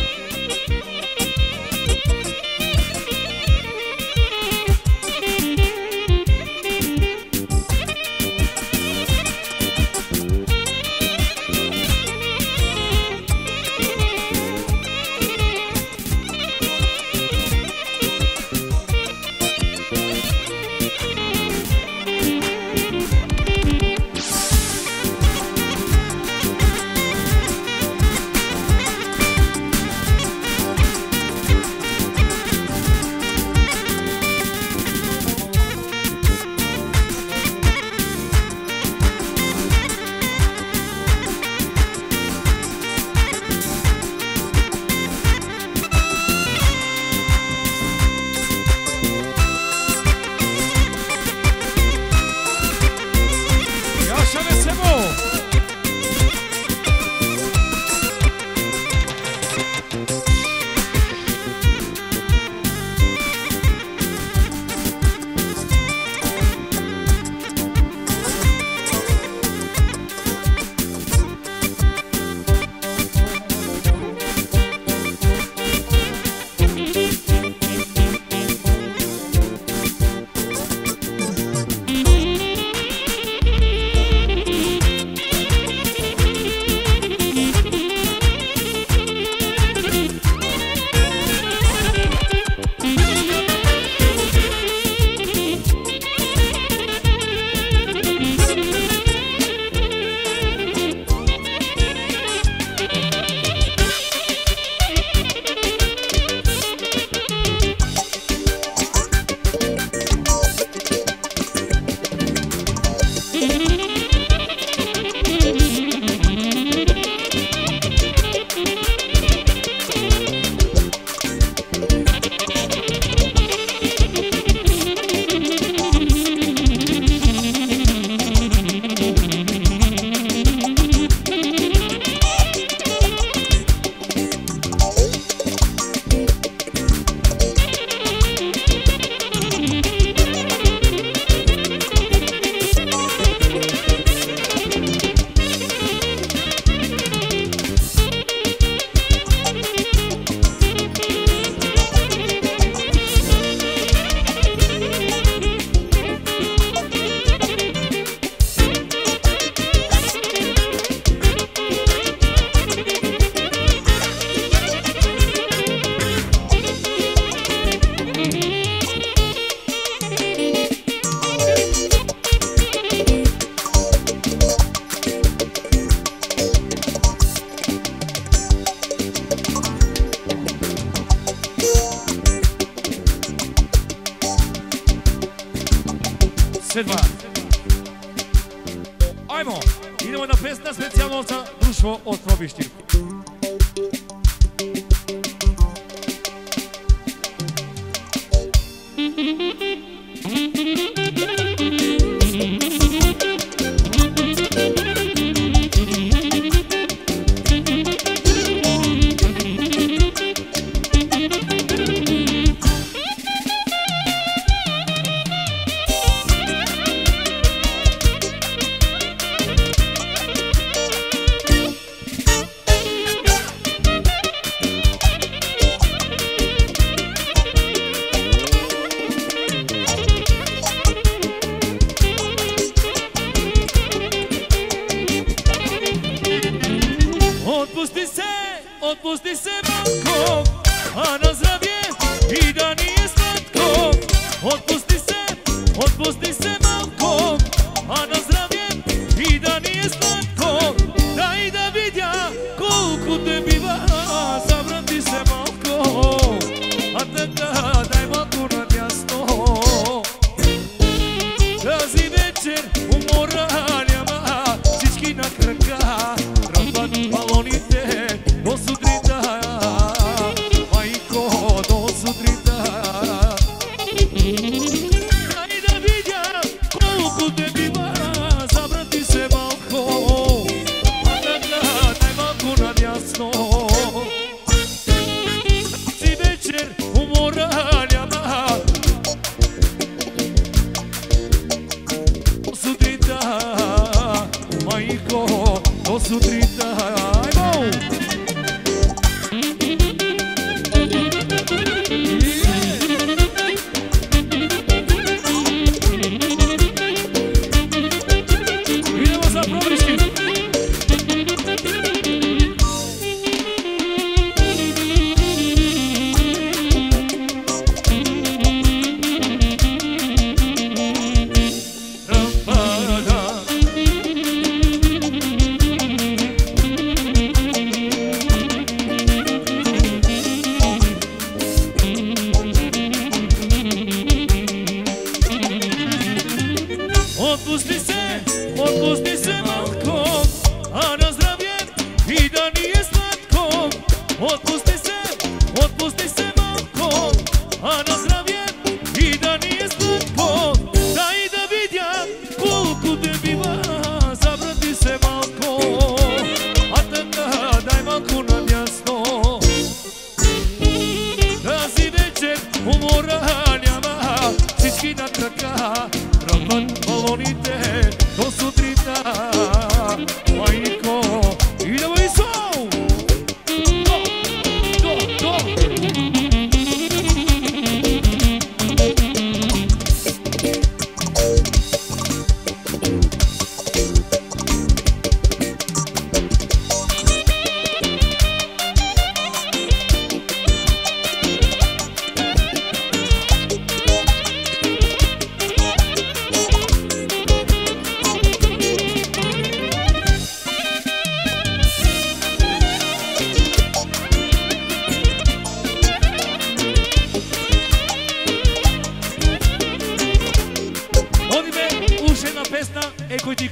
Sedma. Ajmo, idemo na pesna specijalno za društvo od Probišćir. Otpusti se, otpusti se malko, a na zdravje i da nije slatko. Otpusti se, otpusti se malko, a na zdravje i da nije slatko. Daj da vidja koliko te biva, zavrati se malko, a tada daj malko nad jasno. Razi večer u moranjama, čički na krka, rabat balonite do sutrita, majko do sutrita. Daj da vidja koliko te biva, zavrati se malko, a tada daj malko nad jasno.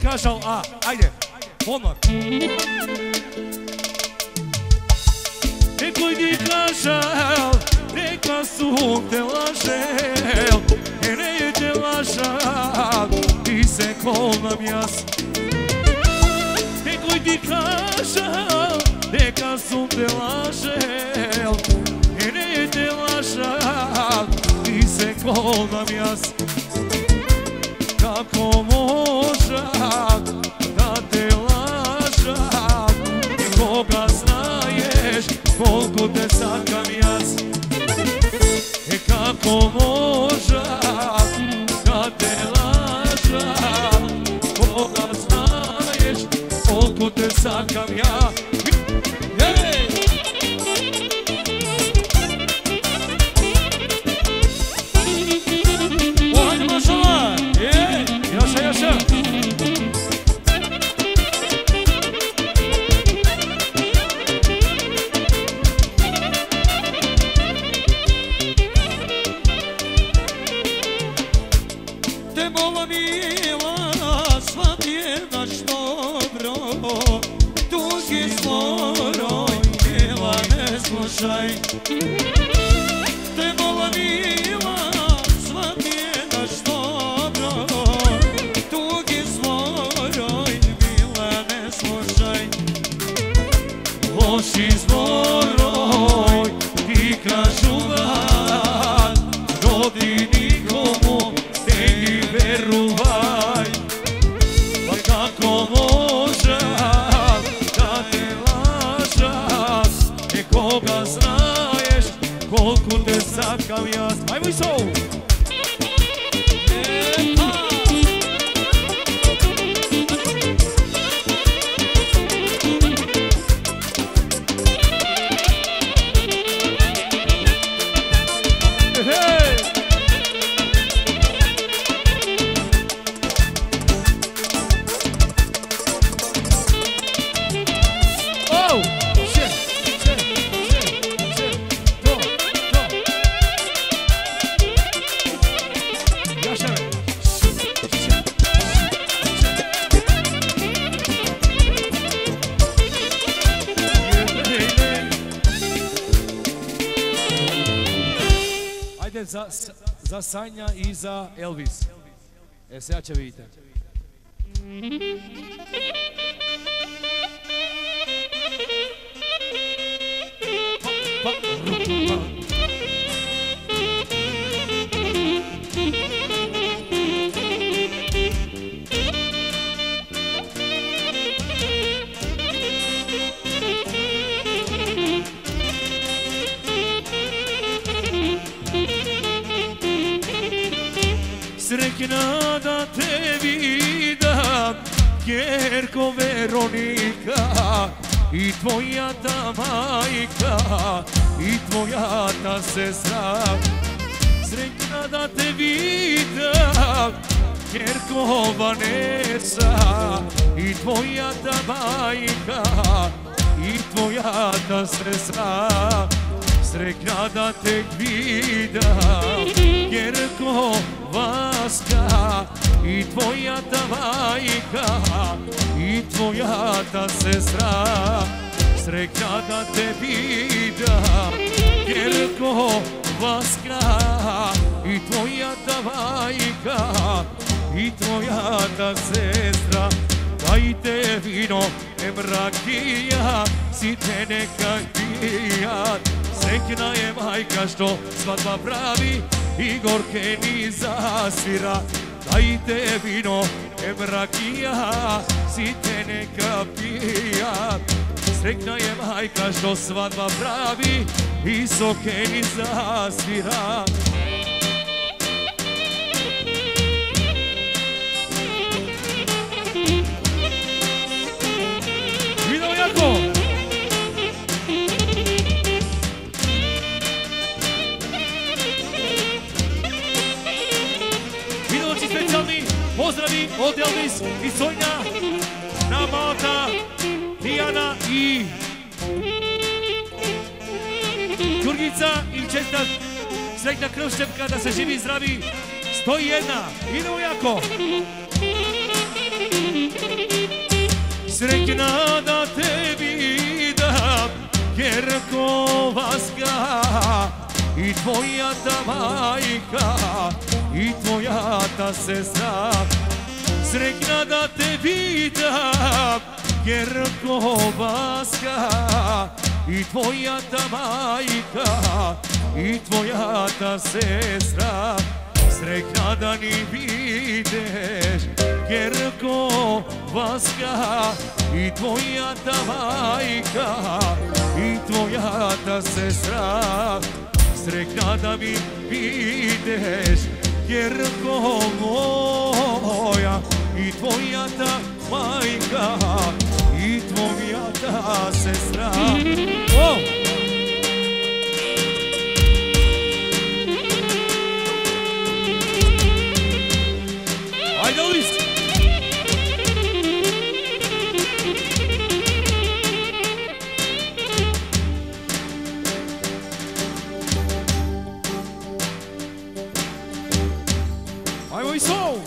kažao A, ajde, odmah. Nekoj ti kažao, neka su te lažel, e ne te lažal, ti se kol nam jas. Nekoj ti kažao, neka su te lažel, e ne te lažal, ti se kol nam jas. Kako možak da te lažak, koga znaješ, koliko te sakam jas. E kako možak da te lažak, koga znaješ, koliko te sakam ja. Hej! Hajde mašala! Jaša, jaša! Te mola mila, svat jednaš dobro, tugi zvoroj, mila ne slušaj. Te mola mila, svat jednaš dobro, tugi zvoroj, mila ne slušaj. Loši zvoroj, ti kažu van, rodi nikomu ne veruvaj. Pa kako možak da te lažak, nekoga znaješ, koliko te sakam jas. Ajmo i sovu! Za, za Sanja i za Elvis. E, sad će vidite. Pa, pa, pa. Srećna da te vidam, Gerko Veronika, i tvoja ta majka, i tvoja ta sestra. Srećna da te vidam, Gerko Vanesa, i tvoja ta majka, i tvoja ta sestra. Srećna da te vidam, Gerko Vaska, i tvoja ta majka, i tvoja ta sestra. Srećna da te vidam, Gerko Vaska, i tvoja ta majka, i tvoja ta sestra. Dajte vino, emrakija, si te neka pijat. Srećna je majka što svadba pravi i gorke ni zasvira. Dajte vino, emrakija, si te neka pijat. Srećna je majka što svadba pravi i soke ni zasvira. Idemo jako! Pozdravi od Elvis i Sonja, na Malta, Dijana i Đurgica i čestat srećna Kršćevka da se živi i zdravi. Sto jedna, idemo jako! Srećna da te vidim, Kerkovaska, i tvoja ta majka, i tvoja ta sestra. Srećna da te vidim, Kerkovaska, i tvoja ta majka, i tvoja ta sestra. Srećna da ni vidiš, Kerkovaska, i tvoja ta majka, i tvoja ta sestra. Srećna da mi vidiš, Kerko moja, i tvoja ta majka, i tvoja ta sestra. Oh! Ajde, Elvis! Ajmo i sol!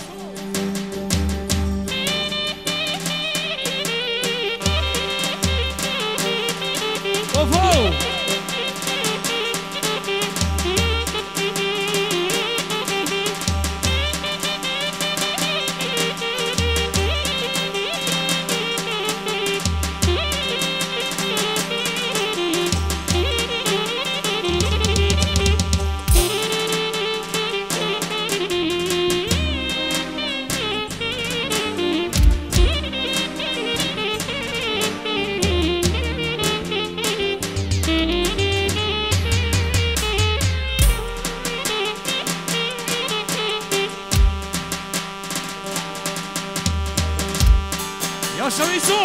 Ovo! Jaša Visu!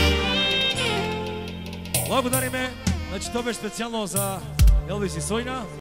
Благодариме, значи тоа беше специјално за Елвис и Сојна.